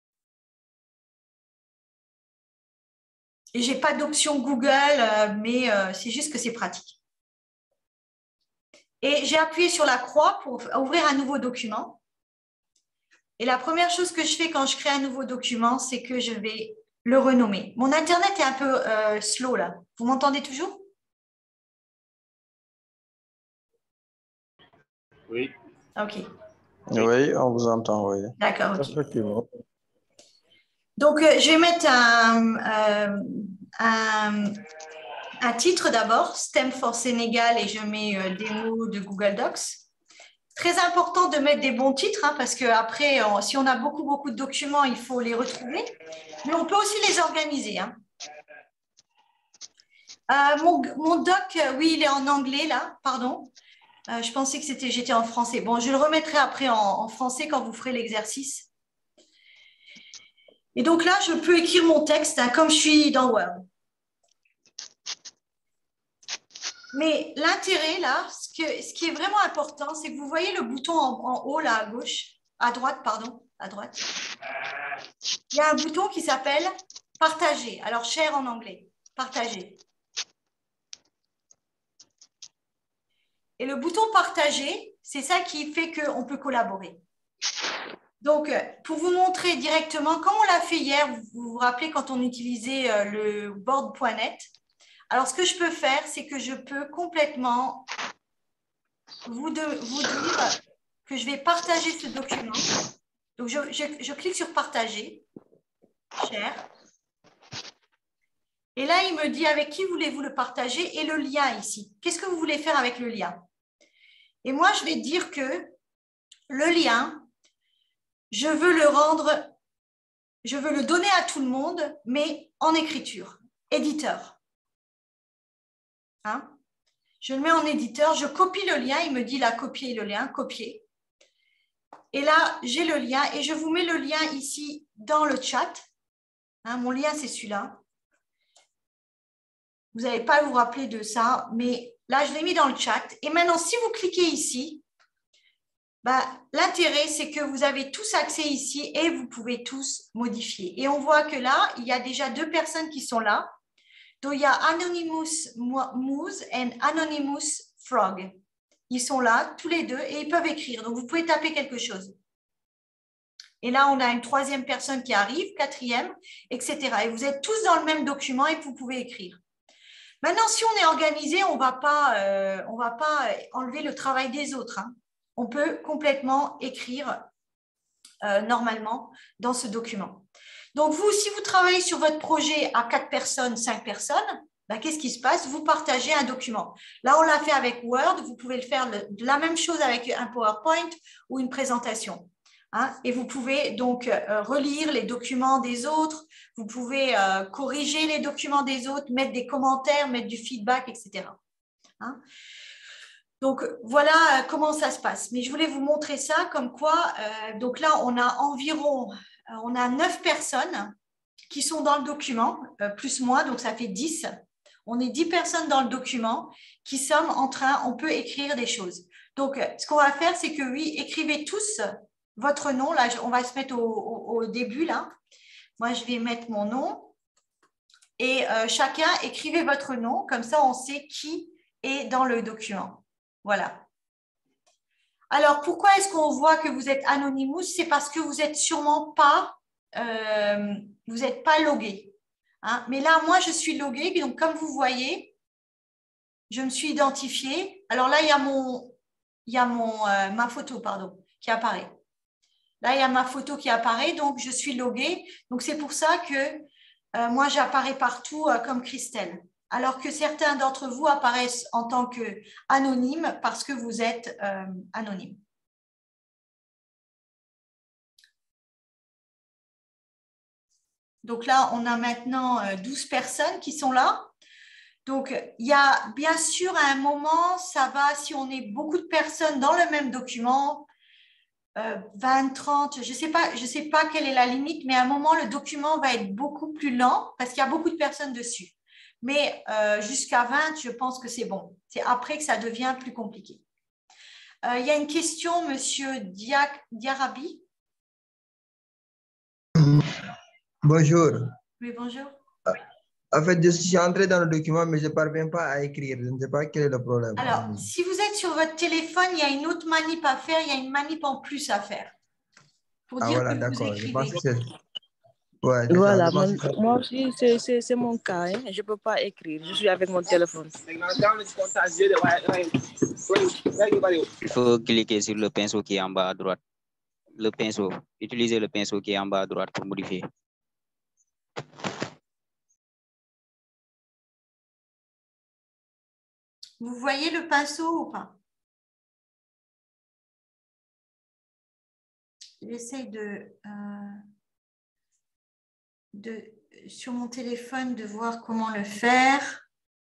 S1: Et je n'ai pas d'option Google, mais c'est juste que c'est pratique. Et j'ai appuyé sur la croix pour ouvrir un nouveau document. Et la première chose que je fais quand je crée un nouveau document, c'est que je vais le renommer. Mon Internet est un peu slow là. Vous m'entendez toujours?
S7: Oui.
S1: OK.
S3: Oui, on vous entend, oui.
S1: D'accord, OK.
S4: Effectivement.
S1: Donc, je vais mettre un titre d'abord, STEM for Sénégal, et je mets des mots de Google Docs. Très important de mettre des bons titres, hein, parce qu'après, si on a beaucoup de documents, il faut les retrouver. Mais on peut aussi les organiser. Hein. Mon doc, oui, il est en anglais, là, pardon. Je pensais que j'étais en français. Bon, je le remettrai après en français quand vous ferez l'exercice. Et donc là, je peux écrire mon texte, hein, comme je suis dans Word. Mais l'intérêt, là, ce qui est vraiment important, c'est que vous voyez le bouton en haut, là, à gauche, à droite, pardon, à droite. Il y a un bouton qui s'appelle « Partager ». Alors, share en anglais, « Partager ». Et le bouton « Partager », c'est ça qui fait qu'on peut collaborer. Donc, pour vous montrer directement, comme on l'a fait hier, vous vous rappelez quand on utilisait le board.net. Alors, ce que je peux faire, c'est que je peux complètement vous dire que je vais partager ce document. Donc, je clique sur « Partager »,« Share ». Et là, il me dit avec qui voulez-vous le partager et le lien ici. Qu'est-ce que vous voulez faire avec le lien? Et moi, je vais dire que le lien, je veux le donner à tout le monde, mais en écriture, éditeur. Hein? Je le mets en éditeur, je copie le lien, il me dit là, copier le lien, copier. Et là, j'ai le lien et je vous mets le lien ici dans le chat. Hein, mon lien, c'est celui-là. Vous n'allez pas vous rappeler de ça, mais là, je l'ai mis dans le chat. Et maintenant, si vous cliquez ici, bah, l'intérêt, c'est que vous avez tous accès ici et vous pouvez tous modifier. Et on voit que là, il y a déjà 2 personnes qui sont là. Donc, il y a Anonymous Moose et Anonymous Frog. Ils sont là, tous les deux, et ils peuvent écrire. Donc, vous pouvez taper quelque chose. Et là, on a une 3e personne qui arrive, 4e, etc. Et vous êtes tous dans le même document et vous pouvez écrire. Maintenant, si on est organisé, on ne va pas enlever le travail des autres. Hein. On peut complètement écrire normalement dans ce document. Donc, vous, si vous travaillez sur votre projet à 4 personnes, 5 personnes, ben, qu'est-ce qui se passe? Vous partagez un document. Là, on l'a fait avec Word. Vous pouvez le faire de la même chose avec un PowerPoint ou une présentation. Hein? Et vous pouvez donc relire les documents des autres. Vous pouvez corriger les documents des autres, mettre des commentaires, mettre du feedback, etc. Hein? Donc, voilà comment ça se passe. Mais je voulais vous montrer ça comme quoi, donc là, on a 9 personnes qui sont dans le document, plus moi, donc ça fait 10. On est 10 personnes dans le document qui sommes on peut écrire des choses. Donc, ce qu'on va faire, c'est que oui, écrivez tous votre nom. Là, on va se mettre au début, là. Moi, je vais mettre mon nom. Et chacun, écrivez votre nom. Comme ça, on sait qui est dans le document. Voilà. Alors, pourquoi est-ce qu'on voit que vous êtes Anonymous? C'est parce que vous n'êtes sûrement pas, logué. Hein? Mais là, moi, je suis loguée. Donc, comme vous voyez, je me suis identifiée. Alors là, il y a ma photo, pardon, qui apparaît. Là, il y a ma photo qui apparaît. Donc, je suis loguée. Donc, c'est pour ça que moi, j'apparais partout comme Christelle. Alors que certains d'entre vous apparaissent en tant qu'anonymes parce que vous êtes anonyme. Donc là, on a maintenant 12 personnes qui sont là. Donc, il y a bien sûr à un moment, ça va, si on est beaucoup de personnes dans le même document, 20, 30, je sais pas quelle est la limite, mais à un moment, le document va être beaucoup plus lent parce qu'il y a beaucoup de personnes dessus. Mais jusqu'à 20, je pense que c'est bon. C'est après que ça devient plus compliqué. Il y a une question, Monsieur Diarabi.
S8: Bonjour.
S1: Oui, bonjour.
S8: En fait, je suis entré dans le document, mais je ne parviens pas à écrire. Je ne sais pas quel est le problème.
S1: Alors, si vous êtes sur votre téléphone, il y a une autre manip à faire, il y a une manip en plus à faire. Pour dire
S8: voilà,
S1: que vous
S8: d'accord. Je pense
S1: écrivez.
S8: que ouais,
S9: voilà, moi aussi, c'est mon cas. Hein. Je ne peux pas écrire. Je suis avec mon téléphone.
S10: Il faut cliquer sur le pinceau qui est en bas à droite. Le pinceau. Utilisez le pinceau qui est en bas à droite pour modifier.
S1: Vous voyez le pinceau ou pas? J'essaye sur mon téléphone de voir comment le faire.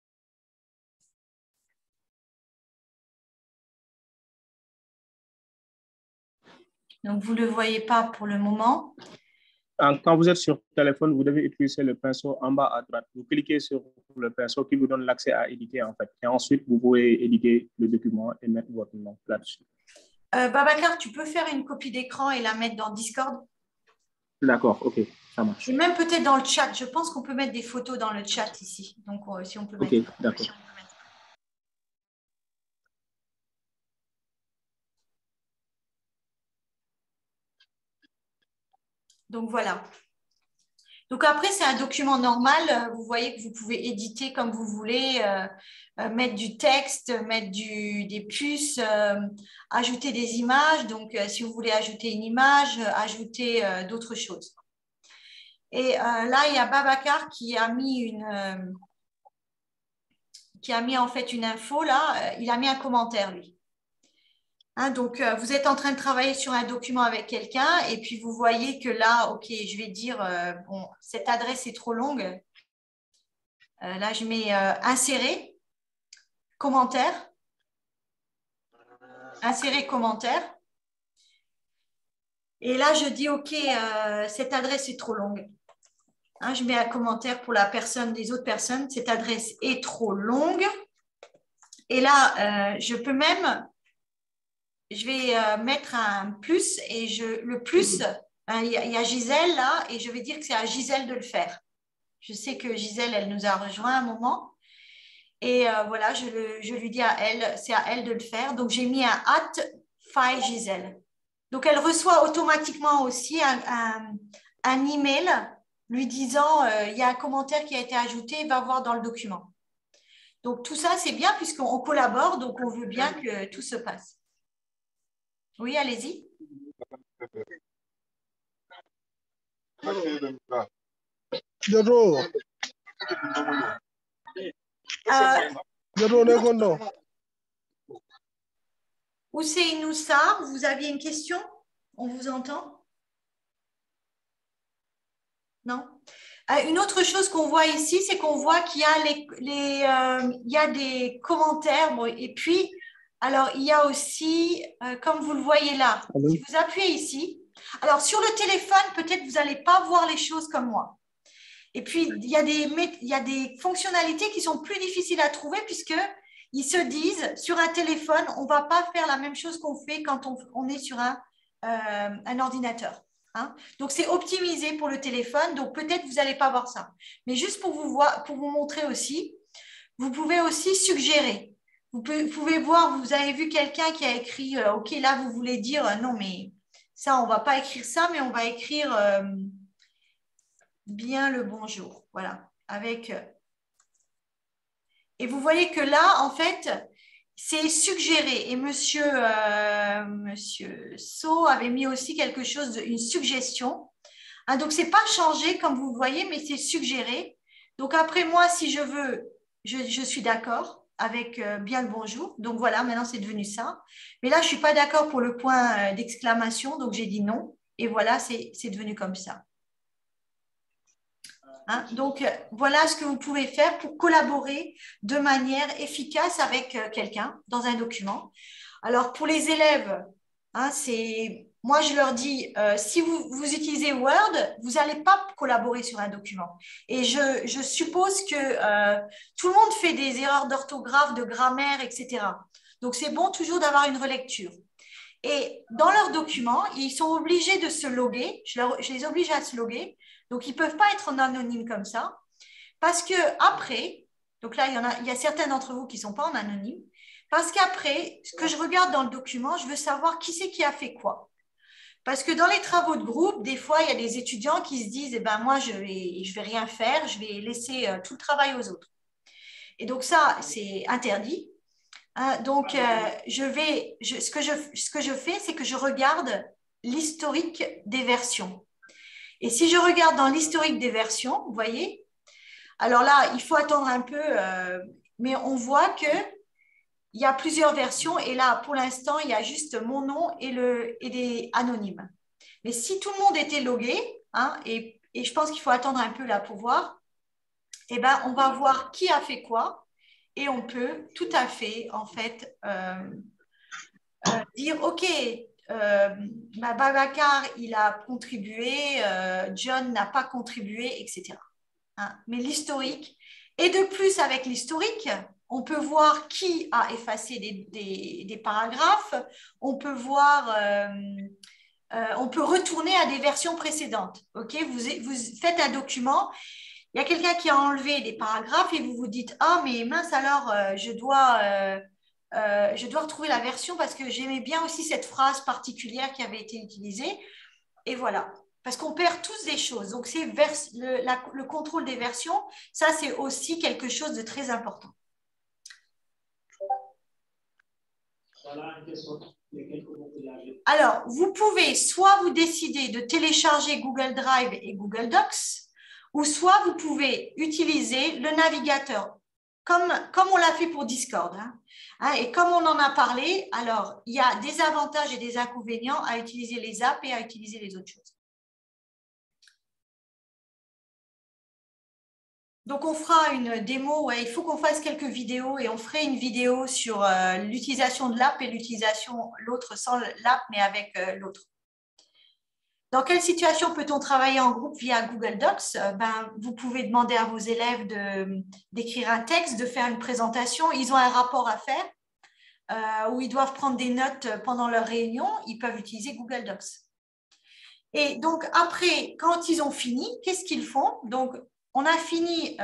S1: Donc, vous ne le voyez pas pour le moment.
S7: Quand vous êtes sur téléphone, vous devez utiliser le pinceau en bas à droite. Vous cliquez sur le pinceau qui vous donne l'accès à éditer, en fait. Et ensuite, vous pouvez éditer le document et mettre votre nom là-dessus.
S1: Babacar, tu peux faire une copie d'écran et la mettre dans Discord?
S7: D'accord, ok, ça marche.
S1: Et même peut-être dans le chat. Je pense qu'on peut mettre des photos dans le chat ici. Donc, si on peut mettre.
S7: Ok, d'accord.
S1: Donc, voilà. Donc, après, c'est un document normal. Vous voyez que vous pouvez éditer comme vous voulez, mettre du texte, mettre des puces, ajouter des images. Donc, si vous voulez ajouter une image, ajouter d'autres choses. Et là, il y a Babacar qui a mis en fait une info. Là, il a mis un commentaire, lui. Hein, donc, vous êtes en train de travailler sur un document avec quelqu'un et puis vous voyez que là, ok, je vais dire, bon, cette adresse est trop longue. Là, je mets insérer, commentaire, insérer commentaire. Et là, je dis, ok, cette adresse est trop longue. Hein, je mets un commentaire pour les autres personnes. Cette adresse est trop longue. Et là, je peux même... Je vais mettre un plus et le plus, il y a Gisèle là et je vais dire que c'est à Gisèle de le faire. Je sais que Gisèle, elle nous a rejoint un moment et voilà, je lui dis à elle, c'est à elle de le faire. Donc, j'ai mis un @ Gisèle. Donc, elle reçoit automatiquement aussi un email lui disant il y a un commentaire qui a été ajouté, va voir dans le document. Donc, tout ça, c'est bien puisqu'on collabore, donc on veut bien que tout se passe. Oui, allez-y. Hussein Oussar, vous aviez une question? On vous entend? Non? Une autre chose qu'on voit ici, c'est qu'on voit qu'il y a il y a des commentaires. Bon, et puis, alors, il y a aussi, comme vous le voyez là, si vous appuyez ici, alors sur le téléphone, peut-être vous n'allez pas voir les choses comme moi. Et puis, il y a des fonctionnalités qui sont plus difficiles à trouver puisqu'ils se disent, sur un téléphone, on ne va pas faire la même chose qu'on fait quand on est sur un ordinateur. Hein? Donc, c'est optimisé pour le téléphone, donc peut-être vous n'allez pas voir ça. Mais juste pour vous montrer aussi, vous pouvez aussi suggérer. Vous pouvez voir, vous avez vu quelqu'un qui a écrit « Ok, là, vous voulez dire non, mais ça, on ne va pas écrire ça, mais on va écrire bien le bonjour. » Voilà, avec… Et vous voyez que là, en fait, c'est suggéré. Et monsieur So avait mis aussi quelque chose, une suggestion. Hein, donc, ce n'est pas changé, comme vous voyez, mais c'est suggéré. Donc, après, moi, si je veux, je suis d'accord avec bien le bonjour. Donc, voilà, maintenant, c'est devenu ça. Mais là, je ne suis pas d'accord pour le point d'exclamation, donc j'ai dit non. Et voilà, c'est devenu comme ça. Hein? Donc, voilà ce que vous pouvez faire pour collaborer de manière efficace avec quelqu'un dans un document. Alors, pour les élèves, hein, moi, je leur dis, si vous utilisez Word, vous n'allez pas collaborer sur un document. Et je suppose que tout le monde fait des erreurs d'orthographe, de grammaire, etc. Donc, c'est bon toujours d'avoir une relecture. Et dans leurs documents, ils sont obligés de se loguer. Je les oblige à se loguer. Donc, ils ne peuvent pas être en anonyme comme ça. Parce que après, donc là, il y a certains d'entre vous qui ne sont pas en anonyme, parce qu'après, ce que je regarde dans le document, je veux savoir qui c'est qui a fait quoi. Parce que dans les travaux de groupe, des fois, il y a des étudiants qui se disent, eh ben, moi, je vais rien faire, je vais laisser tout le travail aux autres. Et donc ça, c'est interdit. Donc, ce que je fais, c'est que je regarde l'historique des versions. Et si je regarde dans l'historique des versions, vous voyez, alors là, il faut attendre un peu, mais on voit qu'il y a plusieurs versions. Et là, pour l'instant, il y a juste mon nom et des anonymes. Mais si tout le monde était logué, et je pense qu'il faut attendre un peu là pour voir, eh ben, on va voir qui a fait quoi. Et on peut tout à fait, en fait, dire, OK, Babacar, il a contribué, John n'a pas contribué, etc. Mais l'historique, et de plus, avec l'historique, on peut voir qui a effacé des paragraphes, on peut voir, on peut retourner à des versions précédentes. OK, vous faites un document, il y a quelqu'un qui a enlevé des paragraphes et vous vous dites, ah, mais mince, alors, je dois retrouver la version parce que j'aimais bien aussi cette phrase particulière qui avait été utilisée. Et voilà. Parce qu'on perd tous des choses. Donc, c'est le contrôle des versions, ça, c'est aussi quelque chose de très important. Alors, vous pouvez soit vous décider de télécharger Google Drive et Google Docs, ou soit vous pouvez utiliser le navigateur, comme on l'a fait pour Discord. Et comme on en a parlé, alors, il y a des avantages et des inconvénients à utiliser les apps et à utiliser les autres choses. Donc, on fera une démo. Il faut qu'on fasse quelques vidéos et on ferait une vidéo sur l'utilisation de l'app et l'utilisation, l'autre sans l'app, mais avec l'autre. Dans quelle situation peut-on travailler en groupe via Google Docs? Vous pouvez demander à vos élèves d'écrire un texte, de faire une présentation. Ils ont un rapport à faire où ils doivent prendre des notes pendant leur réunion. Ils peuvent utiliser Google Docs. Et donc, après, quand ils ont fini, qu'est-ce qu'ils font? Donc, on a fini,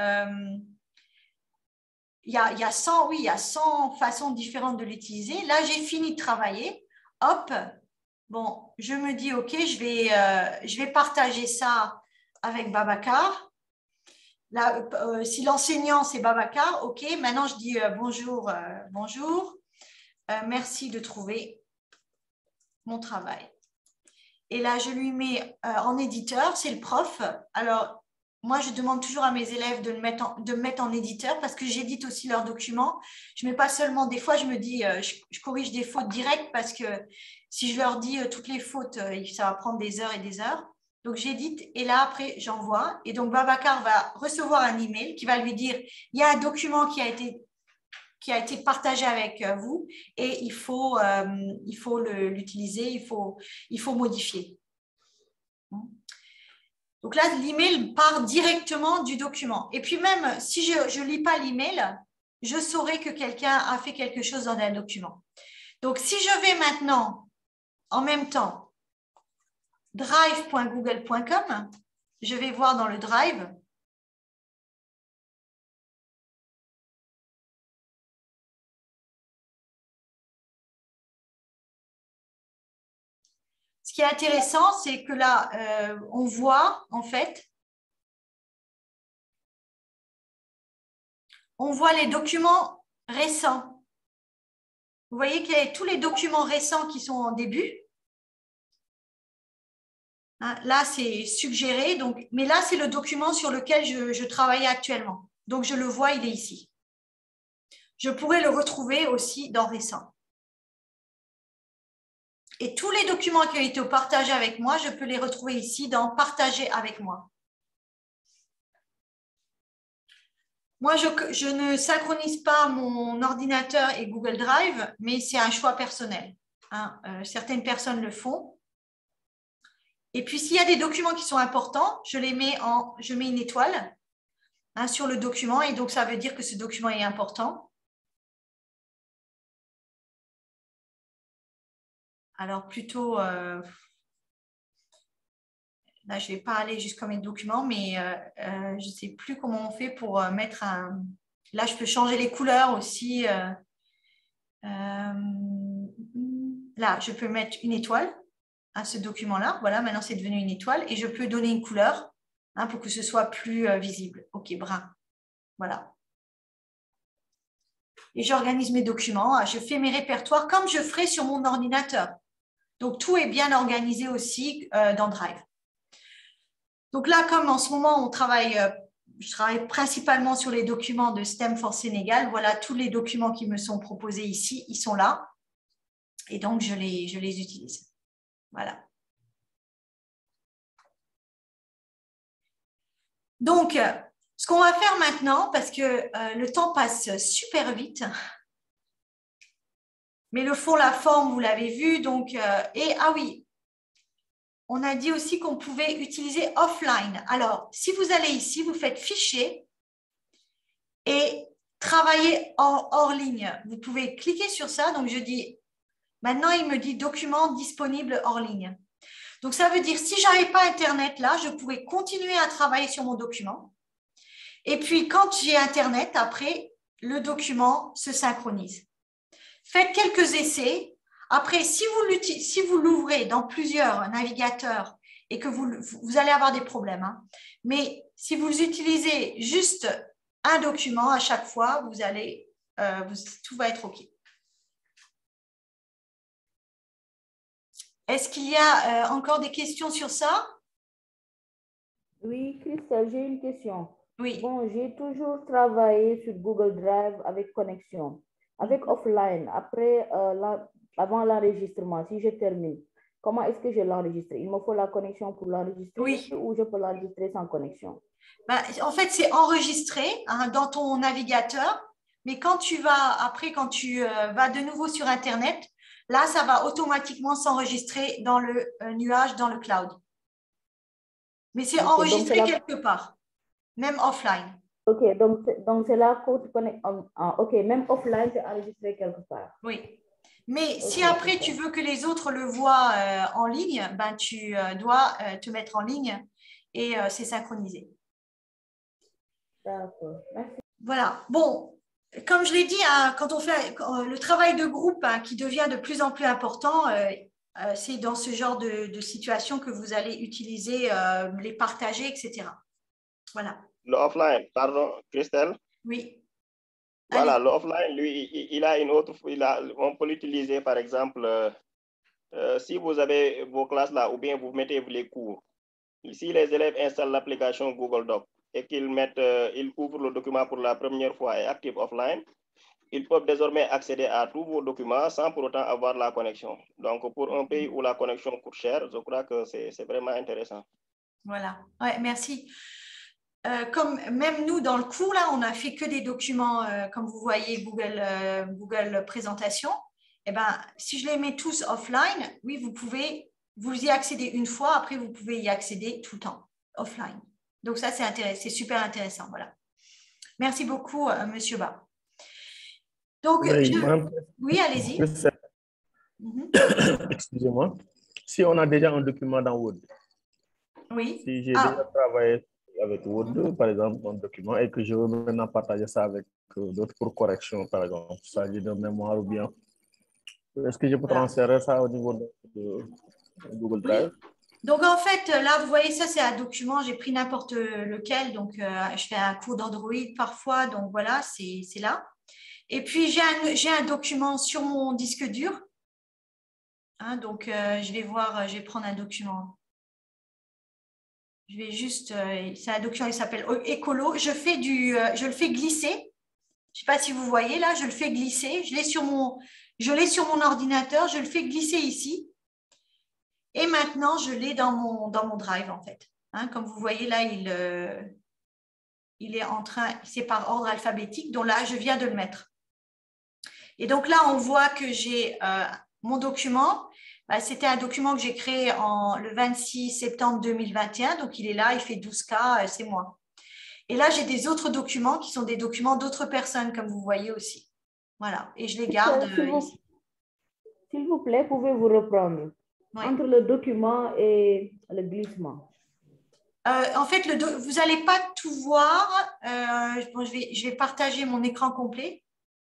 S1: il y a 100 façons différentes de l'utiliser. Là, j'ai fini de travailler. Hop, bon, je me dis, OK, je vais partager ça avec Babacar. Là, si l'enseignant, c'est Babacar, OK, maintenant je dis bonjour, bonjour. Merci de trouver mon travail. Et là, je lui mets en éditeur, c'est le prof. Alors, moi, je demande toujours à mes élèves de me mettre en éditeur parce que j'édite aussi leurs documents. Je ne mets pas seulement, des fois, je me dis, je corrige des fautes directes parce que si je leur dis toutes les fautes, ça va prendre des heures et des heures. Donc, j'édite et là, après, j'envoie. Et donc, Babacar va recevoir un email qui va lui dire, il y a un document qui a été partagé avec vous et il faut l'utiliser, il faut modifier. Donc là, l'email part directement du document. Et puis même si je ne lis pas l'email, je saurai que quelqu'un a fait quelque chose dans un document. Donc, si je vais maintenant, en même temps, drive.google.com, je vais voir dans le drive. Ce qui est intéressant, c'est que là, on voit, en fait, on voit les documents récents. Vous voyez qu'il y a tous les documents récents qui sont en début. Là, c'est suggéré, donc, mais là, c'est le document sur lequel je travaille actuellement. Donc, je le vois, il est ici. Je pourrais le retrouver aussi dans récent. Et tous les documents qui ont été partagés avec moi, je peux les retrouver ici dans partager avec moi. Moi, je ne synchronise pas mon ordinateur et Google Drive, mais c'est un choix personnel. Certaines personnes le font. Et puis, s'il y a des documents qui sont importants, je mets une étoile sur le document et donc ça veut dire que ce document est important. Alors, plutôt Là, je ne vais pas aller jusqu'à mes documents, mais je ne sais plus comment on fait pour mettre un... Là, je peux changer les couleurs aussi. Là, je peux mettre une étoile à ce document-là. Voilà, maintenant, c'est devenu une étoile. Et je peux donner une couleur pour que ce soit plus visible. OK, brun. Voilà. Et j'organise mes documents. Je fais mes répertoires comme je ferais sur mon ordinateur. Donc, tout est bien organisé aussi dans Drive. Donc là, comme en ce moment, je travaille principalement sur les documents de STEM for Sénégal. Voilà, tous les documents qui me sont proposés ici, ils sont là. Et donc, je les utilise. Voilà. Donc, ce qu'on va faire maintenant, parce que le temps passe super vite, mais le fond, la forme, vous l'avez vu. Donc, ah oui, on a dit aussi qu'on pouvait utiliser offline. Alors, si vous allez ici, vous faites fichier et travailler hors ligne. Vous pouvez cliquer sur ça. Donc, je dis, maintenant, il me dit document disponible hors ligne. Donc, ça veut dire, si je n'avais pas Internet là, je pourrais continuer à travailler sur mon document. Et puis, quand j'ai Internet, après, le document se synchronise. Faites quelques essais. Après, si vous l'ouvrez dans plusieurs navigateurs et que vous allez avoir des problèmes, hein. Mais si vous utilisez juste un document à chaque fois, tout va être OK. Est-ce qu'il y a encore des questions sur ça?
S6: Oui, Christelle, j'ai une question.
S1: Oui.
S6: Bon, j'ai toujours travaillé sur Google Drive avec connexion. Avec offline, après, avant l'enregistrement, si je termine, comment est-ce que je l'enregistre? Il me faut la connexion pour l'enregistrer ou je peux l'enregistrer sans connexion?
S1: En fait, c'est enregistré dans ton navigateur, mais quand tu vas de nouveau sur Internet, là, ça va automatiquement s'enregistrer dans le nuage, dans le cloud. Mais c'est enregistré quelque part, même offline.
S6: OK, donc c'est là qu'on se connecte. OK, même offline, c'est enregistré quelque part.
S1: Oui. Mais si après, tu veux que les autres le voient en ligne, ben, tu dois te mettre en ligne et c'est synchronisé.
S6: D'accord, merci.
S1: Voilà. Bon, comme je l'ai dit, quand on fait le travail de groupe qui devient de plus en plus important, c'est dans ce genre de situation que vous allez utiliser, les partager, etc. Voilà.
S5: L'offline, pardon, Christelle?
S1: Oui.
S5: Voilà, l'offline, lui, il a une autre, on peut l'utiliser, par exemple, si vous avez vos classes là, ou bien vous mettez les cours. Si les élèves installent l'application Google Doc et ils ouvrent le document pour la première fois et activent offline, ils peuvent désormais accéder à tous vos documents sans pour autant avoir la connexion. Donc, pour un pays où la connexion coûte cher, je crois que c'est vraiment intéressant.
S1: Voilà, ouais, merci. Comme même nous, dans le cours, là, on n'a fait que des documents, comme vous voyez, Google Présentation. Eh ben, si je les mets tous offline, oui, vous y accéder une fois, après, vous pouvez y accéder tout le temps, offline. Donc, ça, c'est super intéressant. Voilà. Merci beaucoup, Monsieur Ba. Donc, oui, allez-y.
S4: Excusez-moi. Si on a déjà un document dans Word,
S1: oui.
S4: Si j'ai déjà travaillé avec Word, par exemple, un document, et que je veux maintenant partager ça avec d'autres pour correction, par exemple, ça dit de mémoire ou bien, est-ce que je peux transférer ça au niveau de Google Drive?
S1: Oui. Donc, en fait, là, vous voyez, ça, c'est un document, j'ai pris n'importe lequel, donc je fais un cours d'Android parfois, donc voilà, c'est là. Et puis, j'ai un document sur mon disque dur. Donc, je vais prendre un document. Je vais juste, c'est un document qui s'appelle Écolo. Je le fais glisser. Je ne sais pas si vous voyez là, je le fais glisser. Je l'ai sur mon ordinateur, je le fais glisser ici. Et maintenant, je l'ai dans mon drive en fait. Comme vous voyez là, il est en train, c'est par ordre alphabétique. Donc là, je viens de le mettre. Et donc là, on voit que j'ai mon document. C'était un document que j'ai créé le 26 septembre 2021. Donc, il est là, il fait 12K, c'est moi. Et là, j'ai des autres documents qui sont des documents d'autres personnes, comme vous voyez aussi. Voilà, et je les garde ici.
S6: S'il vous plaît, pouvez-vous reprendre entre le document et le glissement?
S1: En fait, vous n'allez pas tout voir. Bon, je vais partager mon écran complet.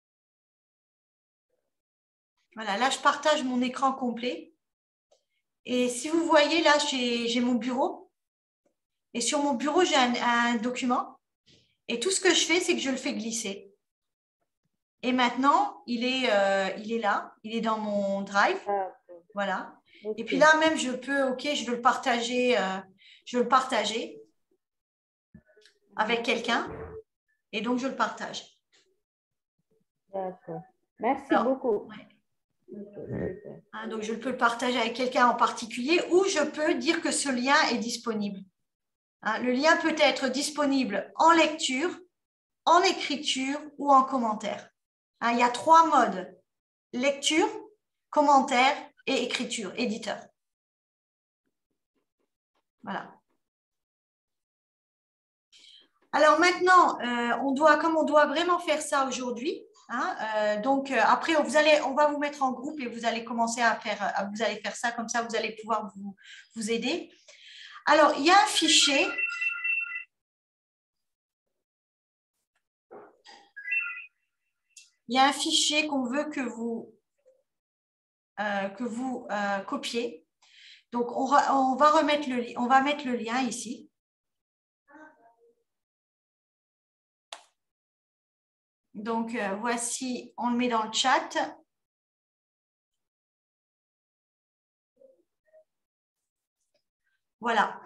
S1: Voilà, là, je partage mon écran complet. Et si vous voyez, là, j'ai mon bureau. Et sur mon bureau, j'ai un document. Et tout ce que je fais, c'est que je le fais glisser. Et maintenant, il est là. Il est dans mon drive. Voilà. Et puis là, même, je peux, OK, je veux le partager. Je veux le partager avec quelqu'un. Et donc, je le partage.
S6: D'accord. Merci beaucoup.
S1: Ouais. Donc, je peux le partager avec quelqu'un en particulier ou je peux dire que ce lien est disponible. Le lien peut être disponible en lecture, en écriture ou en commentaire. Il y a 3 modes. Lecture, commentaire et écriture, éditeur. Voilà. Alors maintenant, comme on doit vraiment faire ça aujourd'hui, donc après, on va vous mettre en groupe et vous allez commencer vous allez faire ça, comme ça vous allez pouvoir vous aider. Alors, il y a un fichier. Il y a un fichier qu'on veut que vous copiez. Donc, on va mettre le lien ici. Donc, voici, on le met dans le chat. Voilà.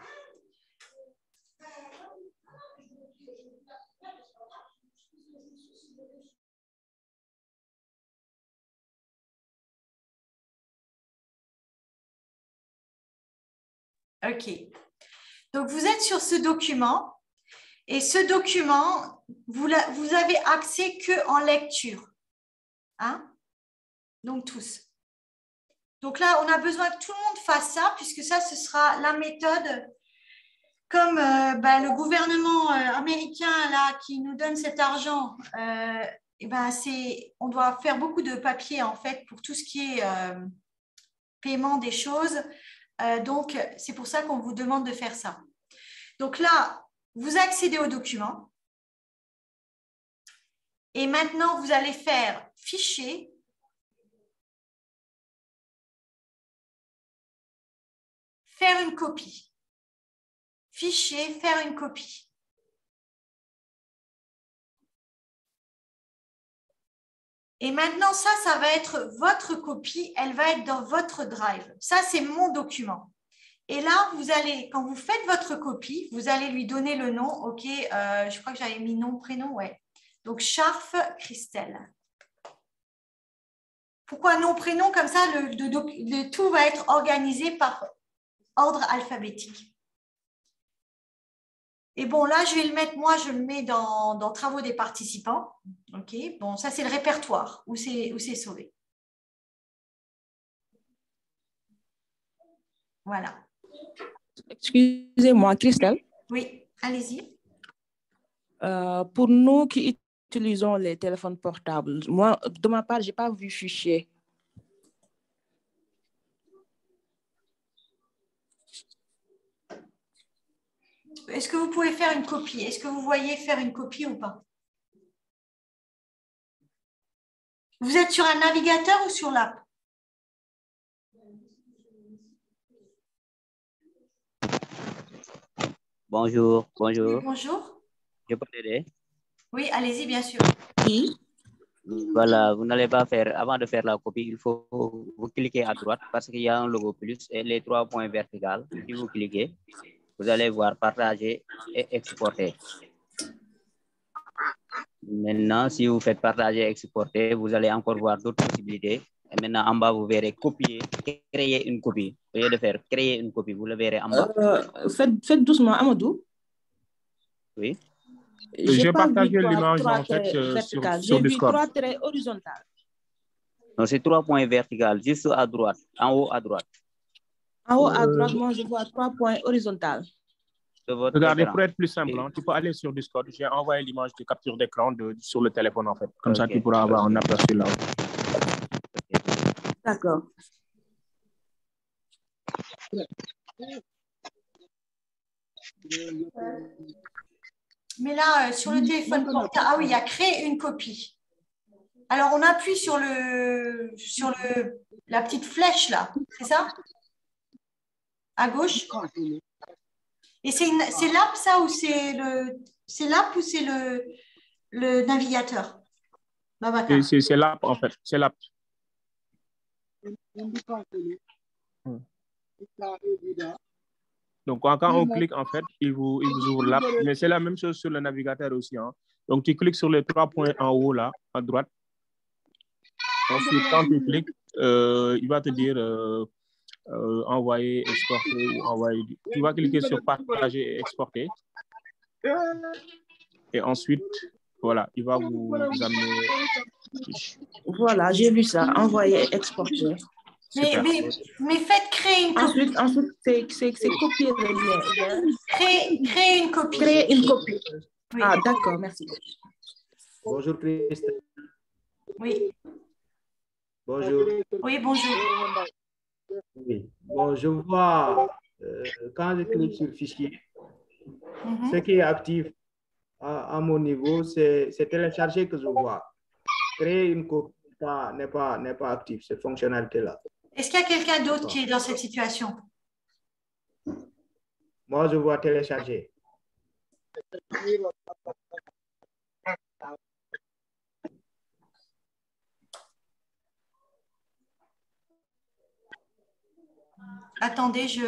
S1: OK. Donc, vous êtes sur ce document. Et ce document, vous avez accès qu'en lecture. Donc, tous. Donc là, on a besoin que tout le monde fasse ça, puisque ça, ce sera la méthode. Comme le gouvernement américain là, qui nous donne cet argent, on doit faire beaucoup de papiers en fait pour tout ce qui est paiement des choses. Donc, c'est pour ça qu'on vous demande de faire ça. Donc là, vous accédez au document. Et maintenant, vous allez faire fichier. Faire une copie. Fichier, faire une copie. Et maintenant, ça va être votre copie. Elle va être dans votre drive. Ça, c'est mon document. Et là, quand vous faites votre copie, vous allez lui donner le nom. OK, je crois que j'avais mis nom, prénom, ouais. Donc, Scharf Christelle. Pourquoi nom, prénom? Comme ça, le tout va être organisé par ordre alphabétique. Et bon, là, je vais le mettre, moi, je le mets dans travaux des participants. OK, bon, ça, c'est le répertoire où c'est sauvé. Voilà.
S9: Excusez-moi, Christelle.
S1: Oui, allez-y.
S9: Pour nous qui utilisons les téléphones portables, moi, de ma part, je n'ai pas vu fichier.
S1: Est-ce que vous pouvez faire une copie? Est-ce que vous voyez faire une copie ou pas? Vous êtes sur un navigateur ou sur l'app?
S10: Bonjour, bonjour.
S1: Oui, bonjour.
S10: Je peux t'aider?
S1: Oui, allez-y, bien sûr.
S9: Oui.
S10: Voilà, vous n'allez pas faire, avant de faire la copie, il faut vous cliquer à droite parce qu'il y a un logo plus et les 3 points verticaux. Si vous cliquez, vous allez voir partager et exporter. Maintenant, si vous faites partager et exporter, vous allez encore voir d'autres possibilités. Et maintenant, en bas, vous verrez copier, créer une copie. Au lieu de faire créer une copie, vous le verrez en bas.
S9: Faites doucement, Amadou.
S10: Oui.
S7: J'ai partagé l'image en fait sur
S9: J'ai vu
S7: Discord.
S9: 3 traits horizontaux.
S10: Non, c'est 3 points verticaux, juste à droite, en haut à droite.
S9: En haut à droite, moi, je vois 3 points horizontaux.
S7: Regardez, pour être plus simple, tu peux aller sur Discord. J'ai envoyé l'image de capture d'écran sur le téléphone, en fait. Comme ça, tu pourras avoir un aperçu là.
S9: D'accord.
S1: Mais là, sur le téléphone portable, ah oui, il y a créer une copie. Alors, on appuie sur la petite flèche là, c'est ça? À gauche? Et c'est l'app ça ou c'est l'app ou c'est le navigateur?
S7: C'est l'app en fait, c'est l'app. Donc, quand on clique, en fait, il vous ouvre l'app, mais c'est la même chose sur le navigateur aussi. Hein. Donc, tu cliques sur les 3 points en haut, là, à droite. Ensuite, quand tu cliques, il va te dire envoyer, exporter ou envoyer. Tu vas cliquer sur partager et exporter. Et ensuite, voilà, il va vous amener.
S9: Voilà, j'ai vu ça, envoyer, exporter.
S1: Mais faites créer une copie.
S9: Ensuite, c'est copier le lien.
S1: Créer une copie.
S9: Créer une copie. Oui. Ah, d'accord, merci.
S11: Bonjour, Christelle.
S1: Oui.
S11: Bonjour.
S1: Oui, bonjour.
S11: Oui. Bon, je vois, quand je clique sur le fichier, ce qui est actif à mon niveau, c'est télécharger que je vois. Créer une copie n'est pas actif, cette fonctionnalité-là.
S1: Est-ce qu'il y a quelqu'un d'autre qui est dans cette situation?
S11: Moi, je vois télécharger.
S1: Attendez, je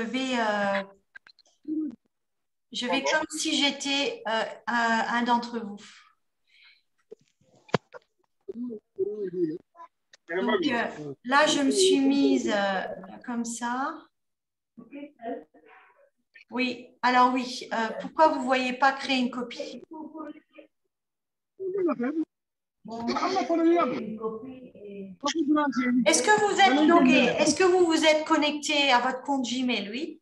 S1: vais comme si j'étais un d'entre vous. Donc, là, je me suis mise comme ça. Oui, alors oui. Pourquoi vous ne voyez pas créer une copie? Est-ce que vous êtes logué? Est-ce que vous vous êtes connecté à votre compte Gmail, oui?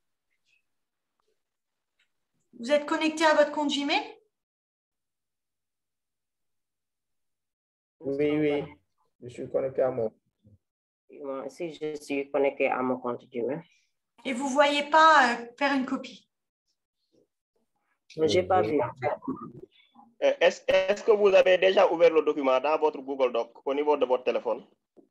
S1: Vous êtes connecté à votre compte Gmail?
S11: Oui, oui. Je suis connecté à mon.
S12: Moi aussi, je suis connecté à mon compte Gmail.
S1: Et vous ne voyez pas faire une copie?
S12: Je n'ai pas vu.
S5: Est-ce que vous avez déjà ouvert le document dans votre Google Doc au niveau de votre téléphone?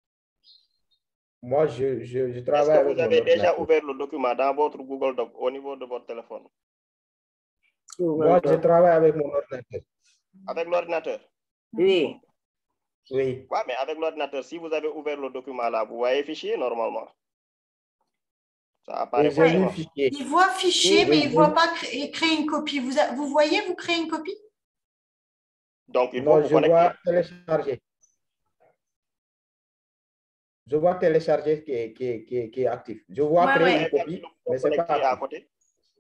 S11: Moi, je travaille avec.
S5: Est-ce que vous avez déjà ouvert le document dans votre Google Doc au niveau de votre téléphone?
S11: Moi, je travaille avec mon ordinateur.
S5: Avec l'ordinateur?
S12: Oui.
S11: Oui.
S5: Ouais, mais avec l'ordinateur, si vous avez ouvert le document là, vous voyez fichier normalement. Ça apparaît pas.
S1: Il voit fichier, mais il ne voit pas créer une copie. Vous voyez, vous créez une copie?
S5: Donc, il faut
S11: je vois télécharger. Je vois télécharger qui est actif. Je vois créer une copie, mais ce n'est pas
S5: à côté.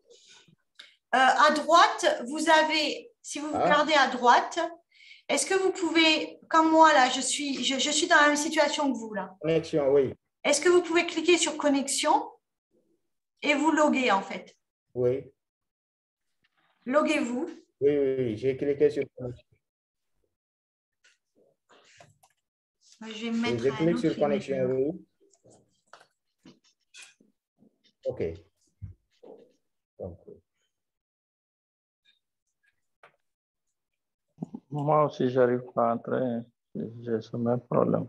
S1: À droite, vous avez, si vous regardez à droite, est-ce que vous pouvez, comme moi là, je suis dans la même situation que vous là.
S11: Connexion, oui.
S1: Est-ce que vous pouvez cliquer sur connexion et vous loguer en fait?
S11: Oui.
S1: Loguez-vous.
S11: Oui, j'ai cliqué sur connexion.
S1: Je vais me mettre.
S11: Je clique sur connexion, oui. OK. Donc,
S3: moi aussi, je n'arrive pas à entrer. J'ai ce même problème.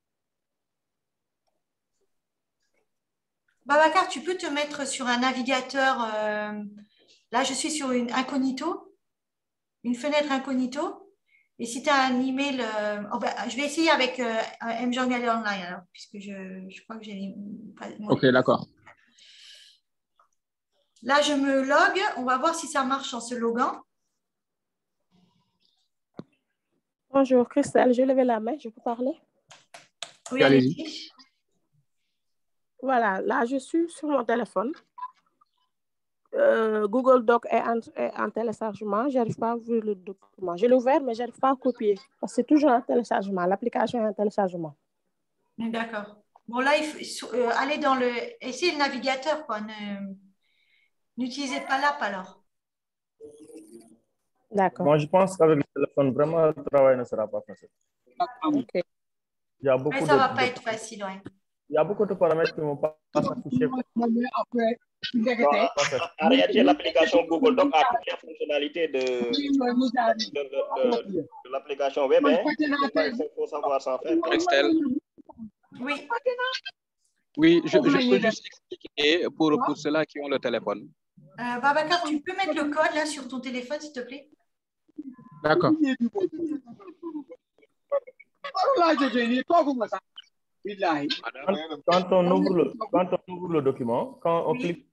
S1: Babacar, tu peux te mettre sur un navigateur. Là, je suis sur une incognito, une fenêtre incognito. Et si tu as un email, je vais essayer avec mJournal Online, alors, puisque je crois que j'ai.
S7: OK, d'accord.
S1: Là, je me log. On va voir si ça marche en se loguant.
S9: Bonjour, Christelle. Je levais la main. Je peux parler?
S1: Oui, allez-y.
S9: Voilà, là, je suis sur mon téléphone. Google Doc est en téléchargement. Je n'arrive pas à ouvrir le document. Je l'ai ouvert, mais je n'arrive pas à copier. Parce que c'est toujours en téléchargement. L'application est en téléchargement.
S1: D'accord. Bon, là, il faut aller dans le... Essayez le navigateur, quoi. N'utilisez pas l'app, alors.
S9: D'accord.
S4: Moi, je pense qu'avec le téléphone, vraiment, le travail ne sera pas facile.
S9: OK.
S4: Il y a beaucoup
S1: mais ça ne va pas être facile, oui.
S4: Il y a beaucoup de paramètres qui ne vont pas s'afficher
S5: En réalité, l'application Google Doc a toutes les fonctionnalités de l'application web. Hein. Il faut savoir s'en faire.
S13: Christelle.
S1: Oui.
S13: Oui, je peux juste expliquer pour ceux-là qui ont le téléphone.
S1: Babacar, tu peux mettre le code là sur ton téléphone, s'il te plaît?
S13: D'accord.
S4: Quand on ouvre le document, quand on clique.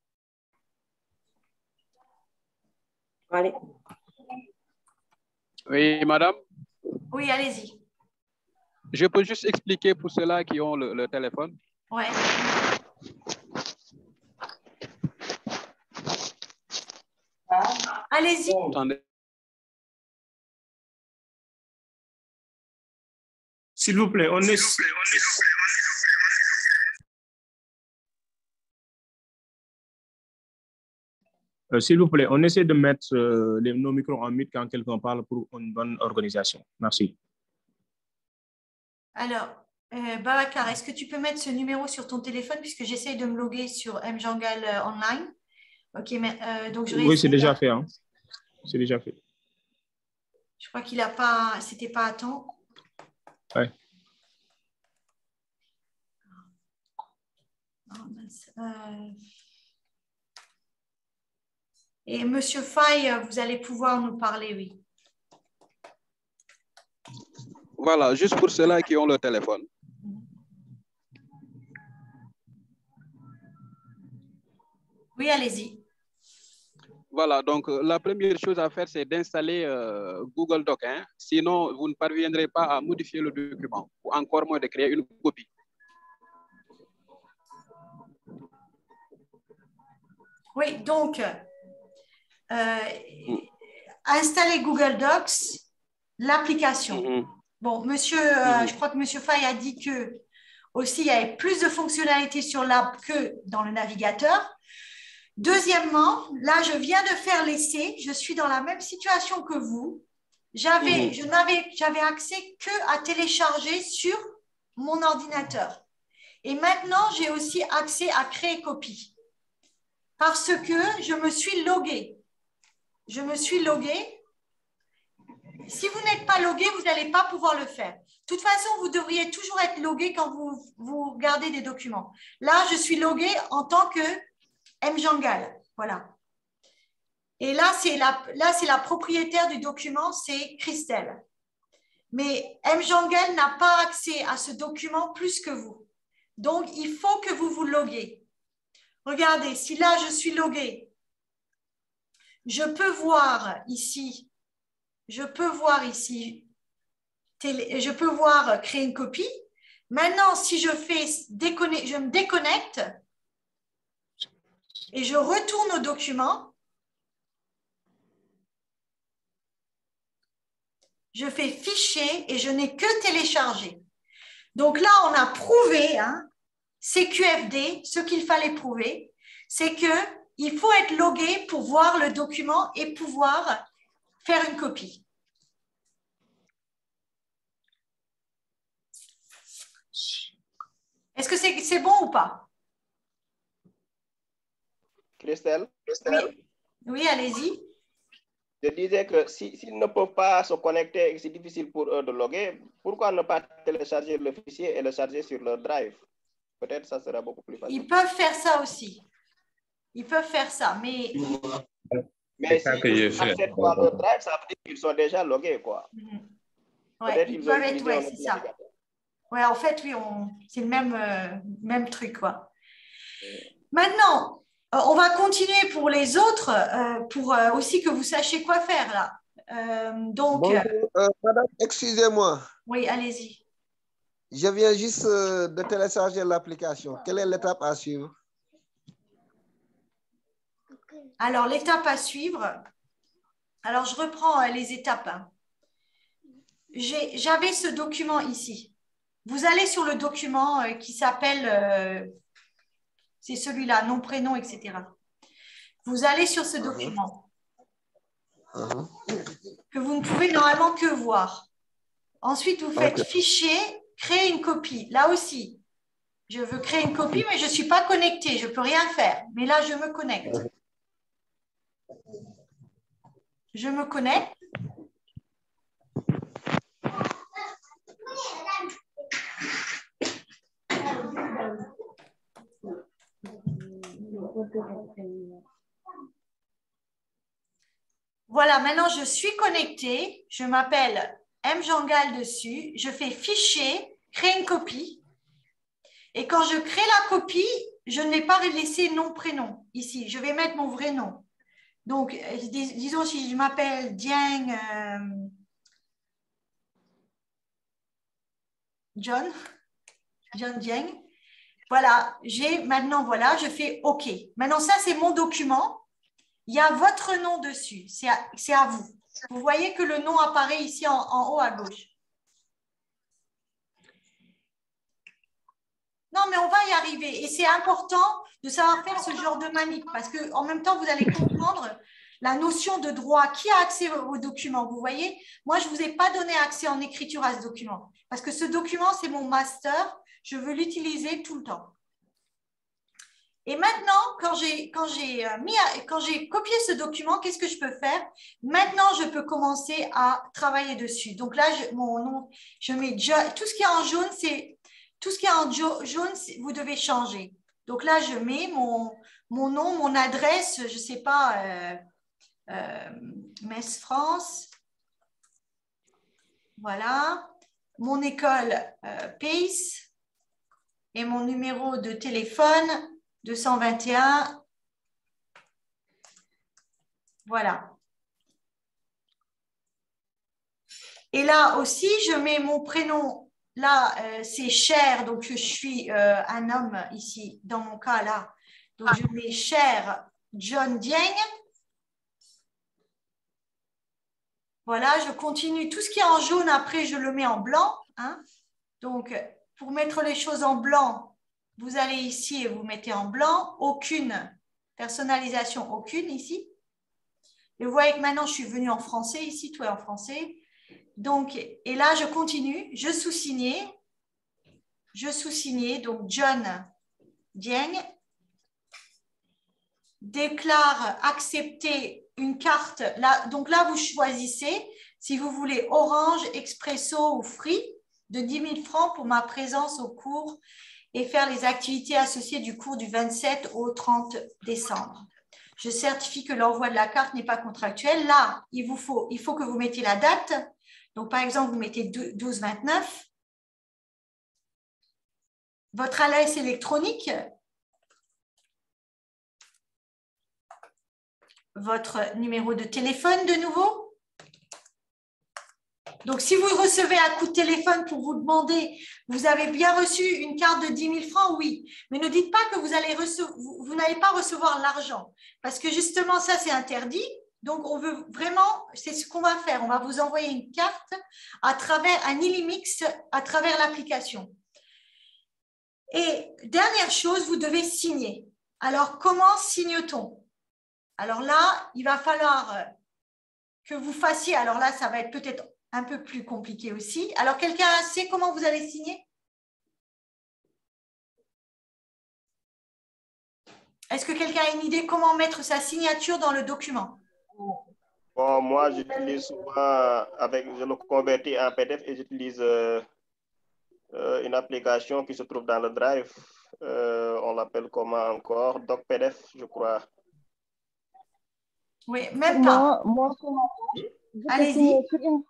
S12: Allez.
S13: Oui, madame?
S1: Oui, allez-y.
S13: Je peux juste expliquer pour ceux-là qui ont le téléphone?
S1: Ouais. Allez-y.
S13: Attendez.
S7: S'il vous plaît, on est... S'il vous plaît, on essaie de mettre nos micros en mute quand quelqu'un parle pour une bonne organisation. Merci.
S1: Alors, Babacar, est-ce que tu peux mettre ce numéro sur ton téléphone puisque j'essaie de me loguer sur mJungle Online? Ok, mais donc je vais.
S7: Oui, c'est déjà fait. Hein. C'est déjà fait.
S1: Je crois qu'il n'a pas, c'était pas à temps.
S7: Ouais.
S1: Et Monsieur Faye, vous allez pouvoir nous parler, oui.
S13: Voilà, juste pour ceux-là qui ont le téléphone.
S1: Oui, allez-y.
S13: Voilà, donc la première chose à faire, c'est d'installer Google Doc. Hein. Sinon, vous ne parviendrez pas à modifier le document, ou encore moins de créer une copie.
S1: Oui, donc, installer Google Docs, l'application. Bon, monsieur, je crois que monsieur Faye a dit que aussi il y avait plus de fonctionnalités sur l'app que dans le navigateur. Deuxièmement, là, je viens de faire l'essai. Je suis dans la même situation que vous. J'avais accès que à télécharger sur mon ordinateur. Et maintenant, j'ai aussi accès à créer copie. Parce que je me suis loguée. Je me suis loguée. Si vous n'êtes pas logué, vous n'allez pas pouvoir le faire. De toute façon, vous devriez toujours être logué quand vous regardez des documents. Là, je suis loguée en tant que mJungle. Voilà. Et là, c'est la propriétaire du document, c'est Christelle. Mais mJungle n'a pas accès à ce document plus que vous. Donc, il faut que vous vous loguez. Regardez, si là, je suis loguée, je peux voir ici, je peux créer une copie. Maintenant, si je me déconnecte et je retourne au document, je fais fichier et je n'ai que téléchargé. Donc là, on a prouvé, hein, CQFD, ce qu'il fallait prouver, c'est qu'il faut être logué pour voir le document et pouvoir faire une copie. Est-ce que c'est bon ou pas?
S5: Christelle?
S1: Oui, allez-y.
S5: Je disais que s'ils ne peuvent pas se connecter et que c'est difficile pour eux de loguer, pourquoi ne pas télécharger le fichier et le charger sur leur drive? Peut-être ça sera beaucoup plus facile.
S1: Ils peuvent faire ça aussi. Ils peuvent faire ça, mais
S5: s'ils accèdent à leur drive, ça veut dire qu'ils sont déjà logués, quoi.
S1: Ouais, ils peuvent être, ouais, c'est ça. Ouais, en fait, oui, c'est le même truc, quoi. Maintenant, on va continuer pour les autres, pour aussi que vous sachiez quoi faire, là. Donc,
S14: madame, excusez-moi.
S1: Oui, allez-y.
S14: Je viens juste de télécharger l'application. Quelle est l'étape à suivre?
S1: Alors, l'étape à suivre, alors je reprends les étapes. Hein. J'avais ce document ici. Vous allez sur le document qui s'appelle, c'est celui-là, nom, prénom, etc. Vous allez sur ce document que vous ne pouvez normalement que voir. Ensuite, vous faites fichier, créer une copie. Là aussi, Je veux créer une copie, mais je ne suis pas connectée. Je ne peux rien faire. Mais là, je me connecte. Je me connecte. Voilà, maintenant je suis connectée. Je m'appelle M. Jangal dessus. Je fais fichier, créer une copie. Et quand je crée la copie, je ne vais pas laisser nom, prénom ici. Je vais mettre mon vrai nom. Donc, disons si je m'appelle Dieng John Dieng. Voilà, maintenant, voilà, je fais OK. Maintenant, ça, c'est mon document. Il y a votre nom dessus. C'est à vous. Vous voyez que le nom apparaît ici en haut à gauche. Non, mais on va y arriver. Et c'est important de savoir faire ce genre de manip parce qu'en même temps, vous allez comprendre la notion de droit. Qui a accès au document? Vous voyez, moi, je ne vous ai pas donné accès en écriture à ce document parce que ce document, c'est mon master. Je veux l'utiliser tout le temps. Et maintenant, quand j'ai copié ce document, qu'est-ce que je peux faire? Maintenant, je peux commencer à travailler dessus. Donc là, mon nom, je mets tout ce qui est en jaune, vous devez changer. Donc là, je mets mon nom, mon adresse, je ne sais pas, Metz France. Voilà. Mon école PACE et mon numéro de téléphone 221. Voilà. Et là aussi, je mets mon prénom. Là, c'est Cher, donc je suis un homme ici, dans mon cas là. Donc, je mets Cher John Dieng. Voilà, je continue. Tout ce qui est en jaune, après, je le mets en blanc. Hein. Donc, pour mettre les choses en blanc, vous allez ici et vous mettez en blanc. Aucune personnalisation, aucune ici. Et vous voyez que maintenant, je suis venue en français ici, tout est en français. Donc, et là, je continue. Je sous-signais. Donc John Dieng. Déclare accepter une carte. Là, donc là, vous choisissez si vous voulez Orange, Expresso ou Free de 10 000 francs pour ma présence au cours et faire les activités associées du cours du 27 au 30 décembre. Je certifie que l'envoi de la carte n'est pas contractuel. Là, il faut que vous mettiez la date. Donc, par exemple, vous mettez 12-29. Votre adresse électronique. Votre numéro de téléphone de nouveau. Donc, si vous recevez un coup de téléphone pour vous demander, vous avez bien reçu une carte de 10 000 francs, oui. Mais ne dites pas que vous n'allez pas recevoir l'argent. Parce que justement, ça, c'est interdit. Donc, on veut vraiment, c'est ce qu'on va faire. On va vous envoyer une carte à travers un Illimix, à travers l'application. Et dernière chose, vous devez signer. Alors, comment signe-t-on? Alors là, il va falloir que vous fassiez, alors là, ça va être peut-être un peu plus compliqué aussi. Alors, quelqu'un sait comment vous allez signer? Est-ce que quelqu'un a une idée comment mettre sa signature dans le document?
S5: Bon, moi, j'utilise souvent, je le convertis en PDF et j'utilise une application qui se trouve dans le Drive. On l'appelle comment encore? Doc PDF, je crois.
S1: Oui, même pas.
S9: Moi,
S1: allez-y.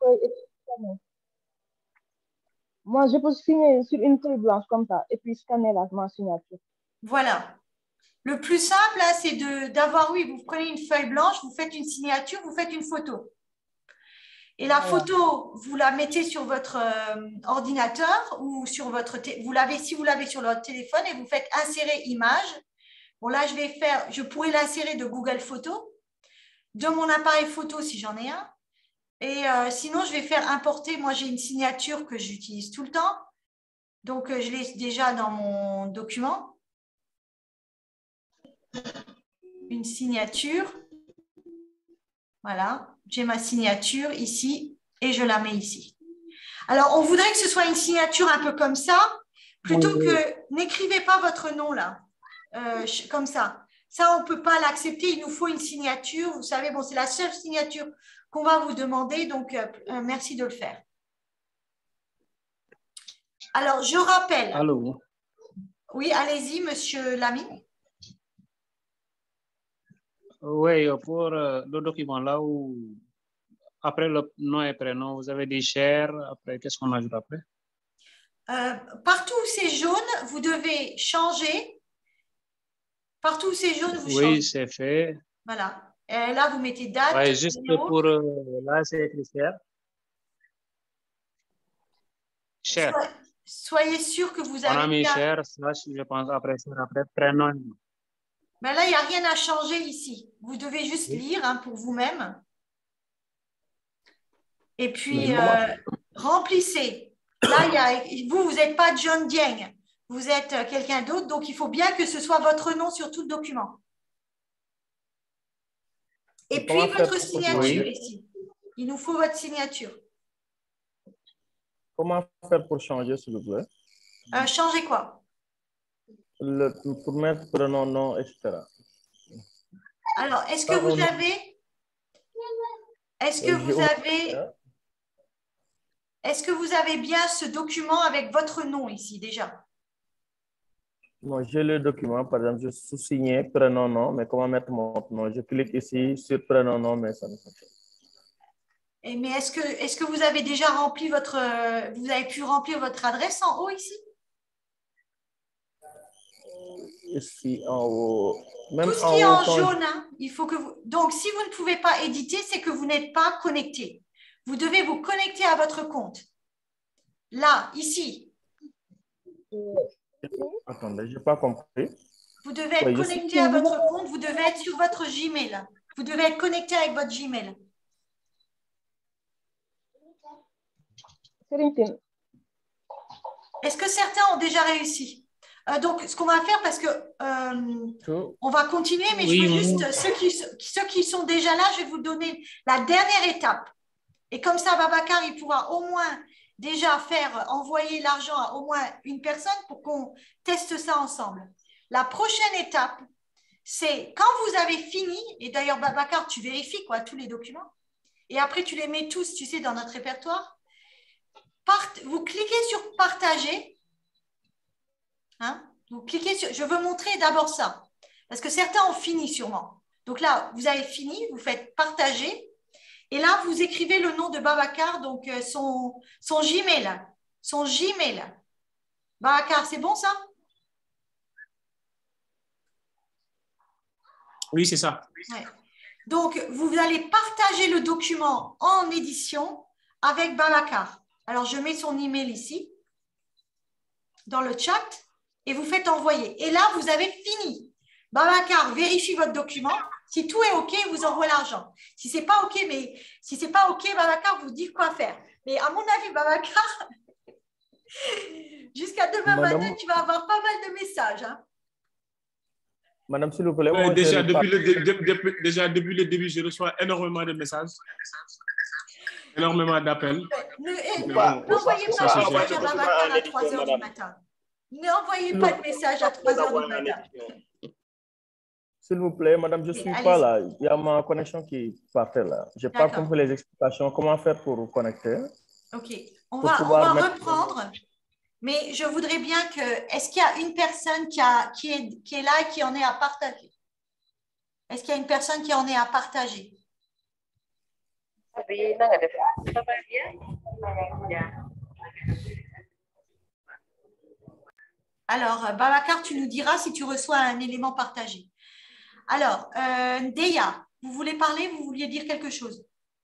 S9: Moi, je peux signer sur une feuille blanche comme ça et puis scanner ma signature.
S1: Voilà. Le plus simple, c'est d'avoir, oui, vous prenez une feuille blanche, vous faites une signature, vous faites une photo. Et la photo, vous la mettez sur votre ordinateur ou sur votre... si vous l'avez sur votre téléphone et vous faites insérer image. Bon, là, je pourrais l'insérer de Google Photos, de mon appareil photo si j'en ai un. Et sinon, je vais faire importer. Moi, j'ai une signature que j'utilise tout le temps. Donc, je l'ai déjà dans mon document. Une signature. Voilà. J'ai ma signature ici et je la mets ici. Alors, on voudrait que ce soit une signature un peu comme ça. plutôt que n'écrivez pas votre nom là, comme ça. Ça, on ne peut pas l'accepter. Il nous faut une signature. Vous savez, bon, c'est la seule signature qu'on va vous demander. Donc, merci de le faire. Alors, je rappelle.
S11: Allô?
S1: Oui, allez-y, monsieur Lamy.
S11: Oui, pour le document là où, après le nom et prénom, vous avez dit cher. Après, qu'est-ce qu'on ajoute après?
S1: Partout où c'est jaune, vous devez changer. Partout où c'est jaune, vous changez.
S11: Oui, c'est fait.
S1: Voilà. Et là, vous mettez date.
S11: Ouais, juste
S1: numéro.
S11: pour là, c'est écrit cher. Cher.
S1: Soyez sûr que vous
S11: On a
S1: avez
S11: mis
S1: bien.
S11: cher, slash, je pense, après prénom.
S1: Ben là, il n'y a rien à changer ici. Vous devez juste lire pour vous-même. Et puis, remplissez. Là, vous n'êtes pas John Dieng. Vous êtes quelqu'un d'autre. Donc, il faut bien que ce soit votre nom sur tout le document. Et puis, votre signature ici. Il nous faut votre signature.
S4: Comment faire pour changer, s'il vous plaît?
S1: Changer quoi?
S4: Pour mettre prénom, nom, etc.
S1: Alors, est-ce que vous avez... Est-ce que vous avez bien ce document avec votre nom ici déjà?
S4: Non, j'ai le document, par exemple, je sous-signé prénom, nom, mais comment mettre mon nom? Je clique ici sur prénom, nom, mais ça ne fait pas.
S1: Mais est-ce que vous avez déjà rempli votre... vous avez pu remplir votre adresse en haut ici?
S4: Ici, en haut. Même
S1: tout ce qui est en jaune, hein, il faut que vous... Donc, si vous ne pouvez pas éditer, c'est que vous n'êtes pas connecté. Vous devez vous connecter à votre compte. Là, ici.
S4: Attendez, je n'ai pas compris.
S1: Vous devez être connecté à votre compte. Vous devez être sur votre Gmail. Vous devez être connecté avec votre Gmail. Est-ce que certains ont déjà réussi? Donc, ce qu'on va faire, parce que on va continuer, mais je veux juste, ceux qui sont déjà là, je vais vous donner la dernière étape. Et comme ça, Babacar, il pourra au moins déjà envoyer l'argent à au moins une personne pour qu'on teste ça ensemble. La prochaine étape, c'est quand vous avez fini, et d'ailleurs, Babacar, tu vérifies tous les documents, et après, tu les mets tous, tu sais, dans notre répertoire. Vous cliquez sur partager. Hein? Vous cliquez sur... Je veux montrer d'abord ça, parce que certains ont fini sûrement. Donc là, vous avez fini, vous faites partager, et là, vous écrivez le nom de Babacar, donc son Gmail. Son Gmail. Babacar, c'est bon ça?
S7: Oui, c'est ça.
S1: Ouais. Donc, vous allez partager le document en édition avec Babacar. Alors, je mets son email ici, dans le chat, et vous faites envoyer. Et là, vous avez fini. Babacar vérifie votre document. Si tout est OK, il vous envoie l'argent. Si ce n'est pas OK, Babacar vous dit quoi faire. Mais à mon avis, Babacar, jusqu'à demain matin, tu vas avoir pas mal de messages. Hein.
S4: Madame, s'il vous plaît.
S7: Ouais, déjà, depuis le début, je reçois énormément de messages. Énormément d'appels.
S1: N'envoyez pas de message à Babacar à 3 h du matin. N'envoyez pas de message à 3 h du matin.
S4: S'il vous plaît, madame, je ne suis pas là. Il y a ma connexion qui partait là. Je n'ai pas compris les explications. Comment faire pour vous connecter?
S1: OK. On va reprendre. Mais je voudrais bien que... Est-ce qu'il y a une personne qui est là et qui en est à partager? Est-ce qu'il y a une personne qui en est à partager? Alors, Babacar, tu nous diras si tu reçois un élément partagé. Alors, Deya, vous voulez parler? Vous vouliez dire quelque chose?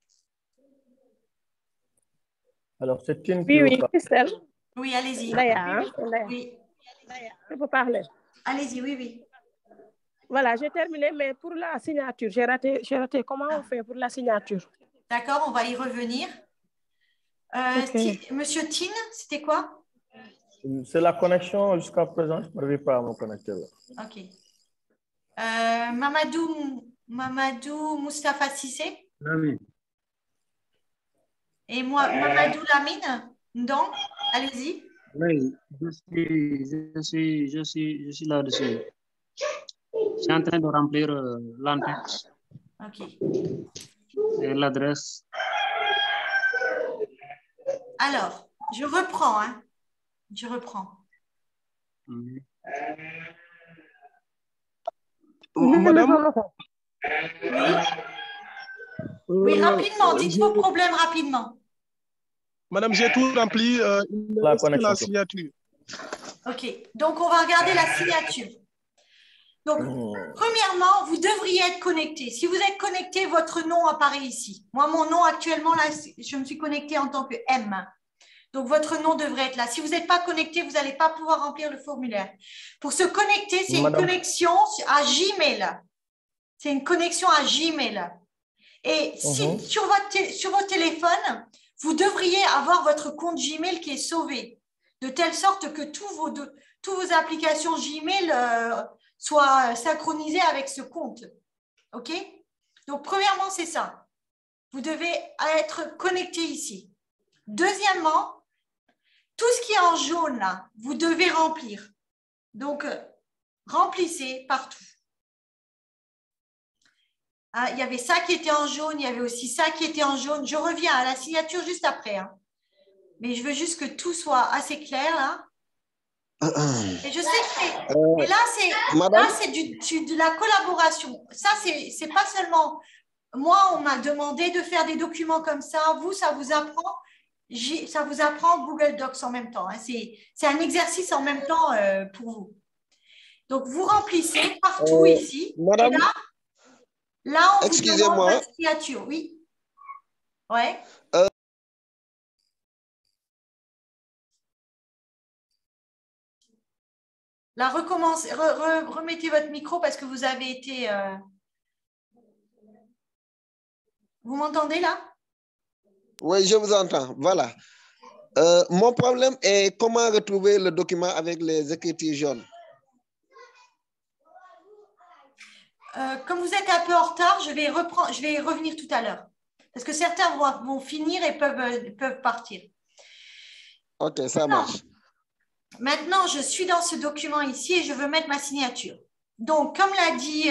S4: Alors, c'est une...
S9: Oui, Christelle.
S1: Oui, allez-y.
S9: Oui. Je peux parler.
S1: Allez-y, oui.
S9: Voilà, j'ai terminé, mais pour la signature, j'ai raté. Comment on fait pour la signature?
S1: D'accord, on va y revenir. Monsieur Tin, c'était quoi?
S4: C'est la connexion jusqu'à présent. Je n'arrive pas à me connecter là.
S1: OK. Mamadou Moustapha Sissé.
S11: Oui.
S1: Et moi, Mamadou Lamine. Donc, allez-y.
S15: Oui, je suis là-dessus. Je suis en train de remplir l'entête.
S1: OK.
S15: Et l'adresse.
S1: Alors, je reprends. Hein. Je reprends.
S7: Madame?
S1: Oui, rapidement. Dites vos problèmes rapidement.
S7: Madame, j'ai tout rempli. La signature.
S1: OK. Donc, on va regarder la signature. Donc, premièrement, vous devriez être connecté. Si vous êtes connecté, votre nom apparaît ici. Moi, mon nom actuellement, là, je me suis connectée en tant que M. Donc, votre nom devrait être là. Si vous n'êtes pas connecté, vous n'allez pas pouvoir remplir le formulaire. Pour se connecter, c'est une connexion à Gmail. C'est une connexion à Gmail. Et si, sur votre téléphone, vous devriez avoir votre compte Gmail qui est sauvé, de telle sorte que toutes vos applications Gmail soient synchronisées avec ce compte. OK? Donc, premièrement, c'est ça. Vous devez être connecté ici. Deuxièmement, tout ce qui est en jaune, là, vous devez remplir. Donc, remplissez partout. Ah, il y avait ça qui était en jaune, il y avait aussi ça qui était en jaune. Je reviens à la signature juste après. Hein. Mais je veux juste que tout soit assez clair, là. Et je sais que mais là, c'est de la collaboration. Ça, c'est pas seulement... Moi, on m'a demandé de faire des documents comme ça. Vous, ça vous apprend Google Docs en même temps. Hein. C'est un exercice en même temps pour vous. Donc, vous remplissez partout ici.
S14: Madame,
S1: et là, on vous demande
S14: votre
S1: signature. Oui. Ouais. Là, recommencez, remettez votre micro parce que vous avez été... Vous m'entendez là?
S14: Oui, je vous entends. Voilà. Mon problème est comment retrouver le document avec les écritures jaunes.
S1: Comme vous êtes un peu en retard, je vais revenir tout à l'heure. Parce que certains vont finir et peuvent partir.
S14: OK, ça marche.
S1: Maintenant, je suis dans ce document ici et je veux mettre ma signature. Donc, comme l'a dit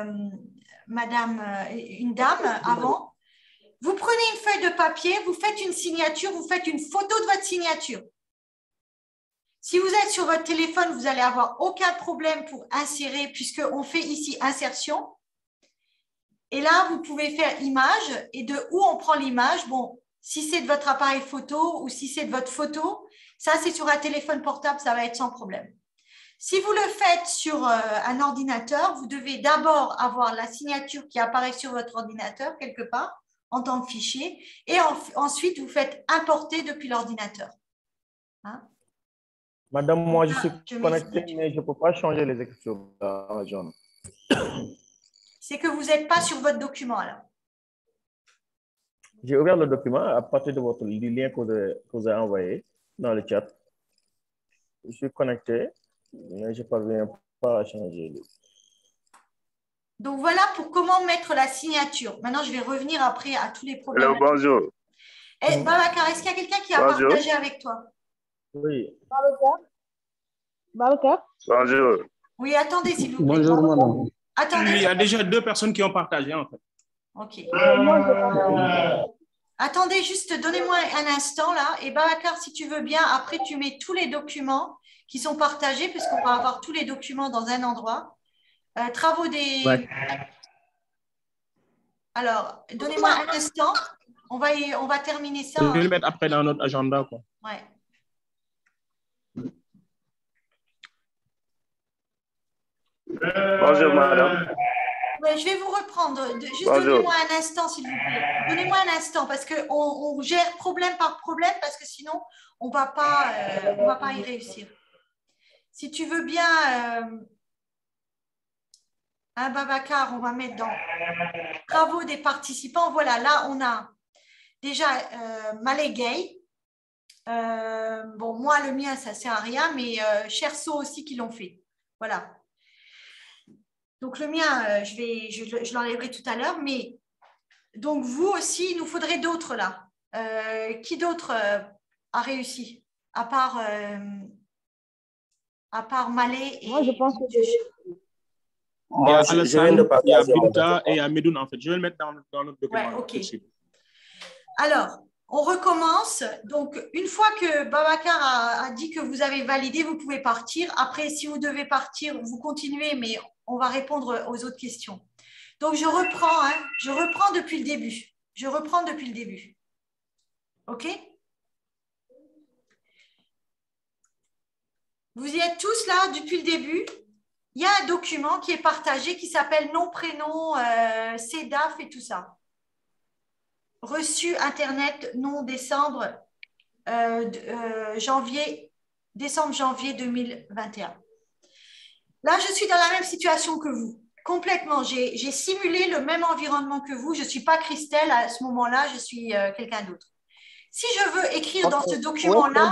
S1: une dame avant, vous prenez une feuille de papier, vous faites une signature, vous faites une photo de votre signature. Si vous êtes sur votre téléphone, vous n'allez avoir aucun problème pour insérer puisqu'on fait ici insertion. Et là, vous pouvez faire image et de où on prend l'image. Bon, si c'est de votre appareil photo ou si c'est de votre photo, ça c'est sur un téléphone portable, ça va être sans problème. Si vous le faites sur un ordinateur, vous devez d'abord avoir la signature qui apparaît sur votre ordinateur quelque part en tant que fichier et ensuite vous faites importer depuis l'ordinateur. Hein?
S4: Madame, moi je suis connecté, mais je ne peux pas changer les écritures en jaune.
S1: C'est que vous n'êtes pas sur votre document alors.
S4: J'ai ouvert le document à partir de votre lien que vous avez envoyé dans le chat. Je suis connecté, mais je ne parviens pas à changer.
S1: Donc voilà pour comment mettre la signature. Maintenant, je vais revenir après à tous les problèmes.
S16: Hello, bonjour.
S1: Babacar, est-ce qu'il y a quelqu'un qui a partagé avec toi?
S4: Oui.
S9: Babacar?
S16: Bonjour.
S1: Oui, attendez s'il vous plaît.
S15: Bonjour, madame.
S1: Attendez.
S7: Il y a déjà 2 personnes qui ont partagé en fait.
S1: OK. Attendez, juste donnez-moi un instant là. Et Babacar, si tu veux bien, après tu mets tous les documents qui sont partagés puisqu'on va avoir tous les documents dans un endroit. Travaux des... Ouais. Alors, donnez-moi un instant. On va terminer ça.
S7: Je vais le mettre après dans notre agenda, quoi.
S1: Ouais.
S16: Bonjour, madame.
S1: Ouais, je vais vous reprendre. Juste donnez-moi un instant, s'il vous plaît. Donnez-moi un instant parce qu'on gère problème par problème parce que sinon, on ne va pas y réussir. Si tu veux bien, Babacar, on va mettre dans travaux des participants. Voilà, là, on a déjà Malégay. Bon, moi, le mien, ça ne sert à rien, mais Cherso aussi qui l'ont fait. Voilà. Donc, le mien, je l'enlèverai tout à l'heure. Mais donc, vous aussi, il nous faudrait d'autres là. Qui d'autre a réussi Malé et...
S9: Moi, je pense que
S7: Moi, je viens de partager. Il y a Binta et il y a Medoun, en fait. Je vais le mettre dans notre document.
S1: Ouais, ok. Alors, on recommence. Donc, une fois que Babacar a dit que vous avez validé, vous pouvez partir. Après, si vous devez partir, vous continuez, mais on va répondre aux autres questions. Donc, je reprends depuis le début. OK? Vous y êtes tous là depuis le début. Il y a un document qui est partagé qui s'appelle nom, prénom, CEDAF et tout ça. Reçu Internet, non, décembre, janvier 2021. Là, je suis dans la même situation que vous, complètement. J'ai simulé le même environnement que vous. Je ne suis pas Christelle à ce moment-là, je suis quelqu'un d'autre. Si je veux écrire dans ce document-là,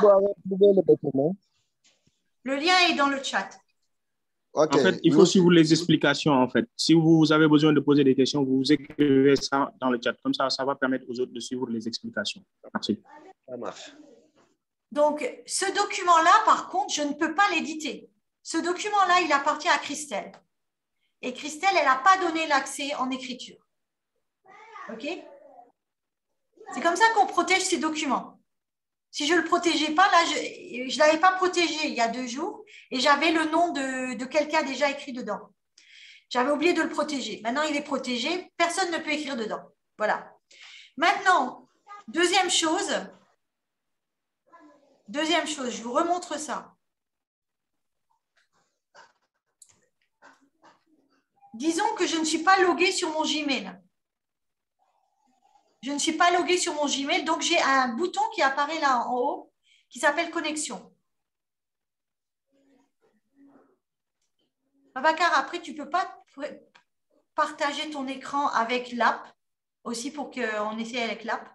S1: le lien est dans le chat.
S7: Okay. En fait, il faut suivre les explications, en fait. Si vous avez besoin de poser des questions, vous écrivez ça dans le chat. Comme ça, ça va permettre aux autres de suivre les explications. Merci.
S14: Ça marche.
S1: Donc, ce document-là, par contre, je ne peux pas l'éditer. Ce document-là, il appartient à Christelle. Et Christelle, elle n'a pas donné l'accès en écriture. OK? C'est comme ça qu'on protège ces documents. Si je ne le protégeais pas, là, je ne l'avais pas protégé il y a 2 jours et j'avais le nom de quelqu'un déjà écrit dedans. J'avais oublié de le protéger. Maintenant, il est protégé. Personne ne peut écrire dedans. Voilà. Maintenant, deuxième chose, je vous remontre ça. Disons que je ne suis pas loguée sur mon Gmail. Je ne suis pas loguée sur mon Gmail, donc j'ai un bouton qui apparaît là en haut qui s'appelle connexion. Babacar, après, tu ne peux pas partager ton écran avec l'app aussi pour qu'on essaie avec l'app.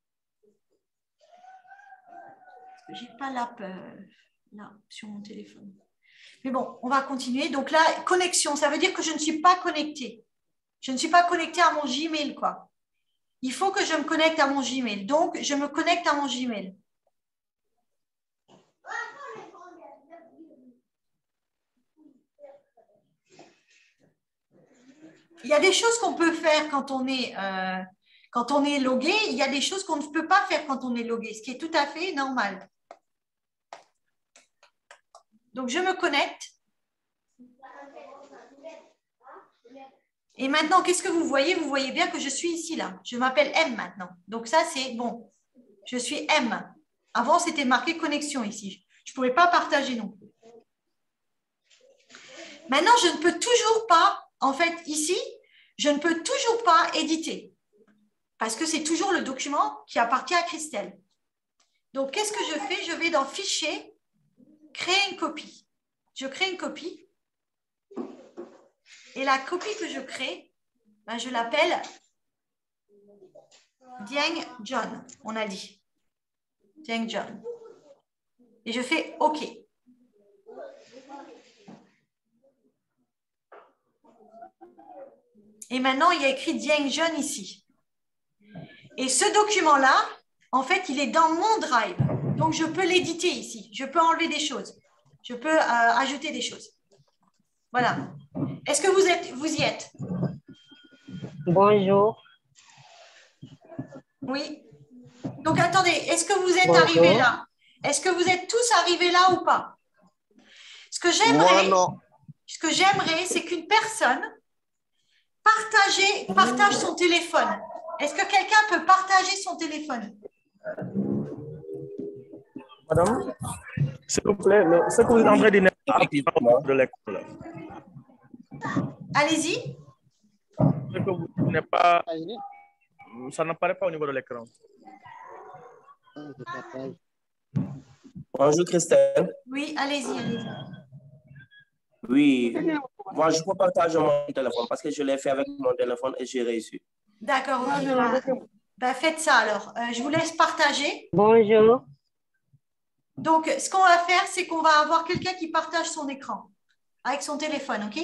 S1: Je n'ai pas l'app là sur mon téléphone. Mais bon, on va continuer. Donc là, connexion, ça veut dire que je ne suis pas connectée. Je ne suis pas connectée à mon Gmail, quoi. Il faut que je me connecte à mon Gmail. Donc, je me connecte à mon Gmail. Il y a des choses qu'on peut faire quand on est logué. Il y a des choses qu'on ne peut pas faire quand on est logué, ce qui est tout à fait normal. Donc, je me connecte. Et maintenant, qu'est-ce que vous voyez? Vous voyez bien que je suis ici, là. Je m'appelle M maintenant. Donc, ça, c'est bon. Je suis M. Avant, c'était marqué connexion ici. Je ne pourrais pas partager non plus. Maintenant, je ne peux toujours pas, en fait, ici, je ne peux toujours pas éditer. Parce que c'est toujours le document qui appartient à Christelle. Donc, qu'est-ce que je fais? Je vais dans Fichier, créer une copie. Je crée une copie. Et la copie que je crée, ben, je l'appelle Dieng John, on a dit. Dieng John. Et je fais OK. Et maintenant, il y a écrit Dieng John ici. Et ce document-là, en fait, il est dans mon Drive. Donc, je peux l'éditer ici. Je peux enlever des choses. Je peux ajouter des choses. Voilà. Est-ce que vous y êtes?
S12: Bonjour.
S1: Oui. Donc, attendez, est-ce que vous êtes arrivés là? Est-ce que vous êtes tous arrivés là ou pas? Ce que j'aimerais, c'est qu'une personne partage son téléphone. Est-ce que quelqu'un peut partager son téléphone?
S4: Madame, s'il vous plaît, ce que vous êtes en train de dire de l'école.
S1: Allez-y.
S4: Ce que vous n'êtes pas, ça n'apparaît pas au niveau de l'écran.
S16: Bonjour Christelle.
S1: Oui, allez-y.
S16: Oui, moi je peux partager mon téléphone parce que je l'ai fait avec mon téléphone et j'ai réussi.
S1: D'accord, ok. Bah, faites ça alors. Je vous laisse partager.
S12: Bonjour.
S1: Donc, ce qu'on va faire, c'est qu'on va avoir quelqu'un qui partage son écran avec son téléphone, ok?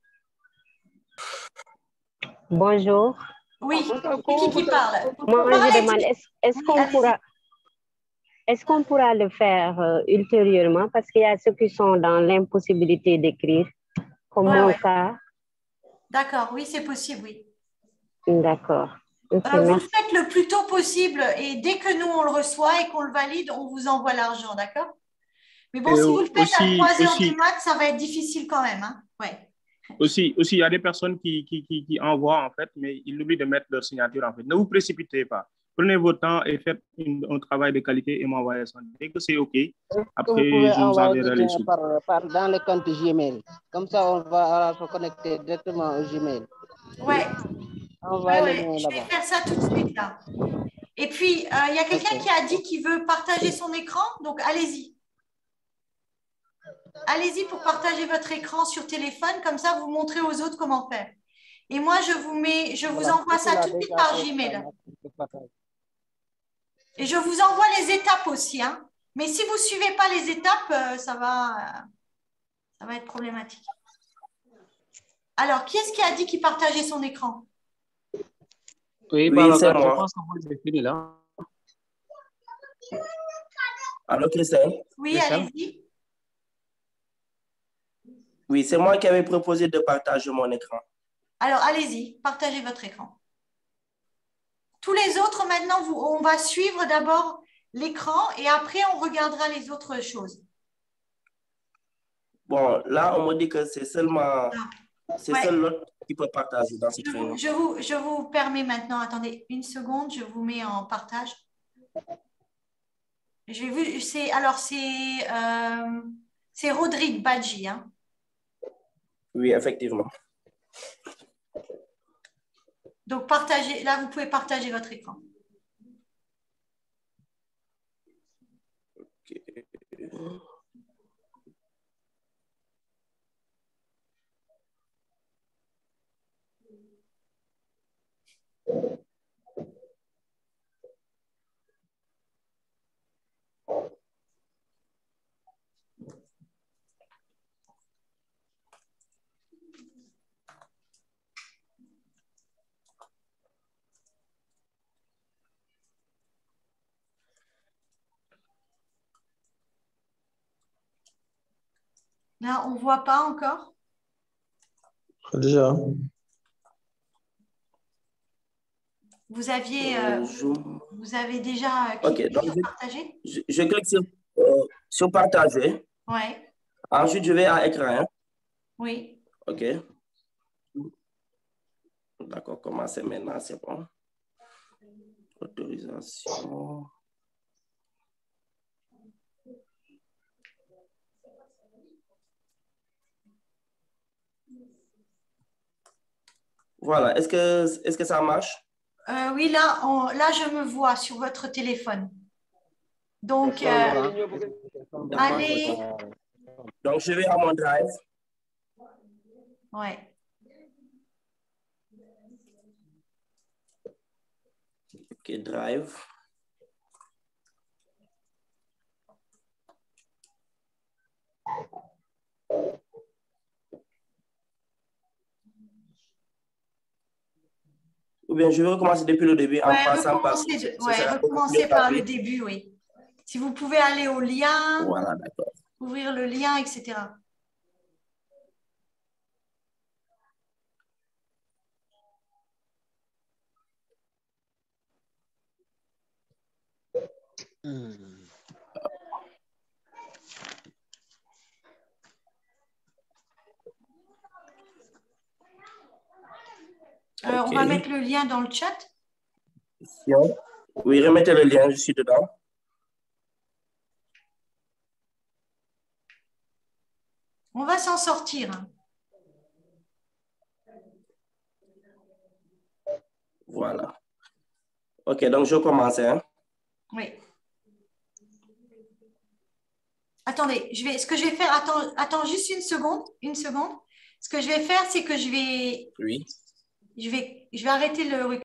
S12: Bonjour.
S1: Oui, qui parle?
S12: Moi, je demande, est-ce qu'on pourra... Est-ce qu'on pourra le faire ultérieurement parce qu'il y a ceux qui sont dans l'impossibilité d'écrire, comme mon cas.
S1: D'accord, oui, c'est possible, oui.
S12: D'accord. Okay,
S1: vous le faites le plus tôt possible et dès que nous, on le reçoit et qu'on le valide, on vous envoie l'argent, d'accord? Mais bon, si vous le faites à 3 heures du mat, ça va être difficile quand même. Hein? Ouais.
S7: Aussi, il y a des personnes qui envoient, en fait, mais ils oublient de mettre leur signature, en fait. Ne vous précipitez pas. Prenez votre temps et faites un travail de qualité et m'envoyez ça. Dès que c'est OK, après, je vous enverrai les sous.
S17: Dans le compte Gmail. Comme ça, on va se connecter directement au Gmail.
S1: Ouais. Je vais faire ça tout de suite, là. Et puis, il y a quelqu'un qui a dit qu'il veut partager son écran, donc allez-y. Allez-y pour partager votre écran sur téléphone, comme ça, vous montrez aux autres comment faire. Et moi, je vous envoie ça tout de suite par Gmail. Et je vous envoie les étapes aussi. Hein. Mais si vous ne suivez pas les étapes, ça va être problématique. Alors, qui est-ce qui a dit qu'il partageait son écran?
S15: Oui, c'est moi. Je pense que vous avez fini là.
S16: Allô, Christelle?
S1: Oui, allez-y.
S16: Oui, c'est moi qui avais proposé de partager mon écran.
S1: Alors, allez-y, partagez votre écran. Tous les autres, maintenant, on va suivre d'abord l'écran et après, on regardera les autres choses.
S16: Bon, là, on me dit que c'est seulement... C'est seul l'autre qui peut partager dans cette réunion.
S1: Je vous permets maintenant, attendez une seconde, je vous mets en partage. C'est Rodrigue Badji. Hein.
S16: Oui, effectivement.
S1: Donc, partagez, là, vous pouvez partager votre écran.
S16: Okay.
S1: Là, on ne voit pas encore.
S8: Déjà.
S1: Vous avez déjà
S16: cliqué
S1: sur partager?
S16: Je clique sur partager.
S1: Oui.
S16: Ensuite, je vais à écran. Hein?
S1: Oui.
S16: OK. D'accord, commencez maintenant, c'est bon. Autorisation. Voilà, est-ce que ça marche?
S1: Oui, là, je me vois sur votre téléphone. Donc, allez.
S16: Donc, je vais à mon drive.
S1: Ouais.
S16: OK, drive. Ou bien je vais recommencer depuis le début en passant par...
S1: recommencer par le début, oui. Si vous pouvez aller au lien,
S16: voilà, d'accord.
S1: Ouvrir le lien, etc. On va mettre le lien dans le chat.
S16: Oui, remettez le lien, je suis dedans.
S1: On va s'en sortir.
S16: Voilà. OK, donc je commence. Hein?
S1: Oui. Attendez, ce que je vais faire, attends juste une seconde. Ce que je vais faire, c'est que je vais arrêter le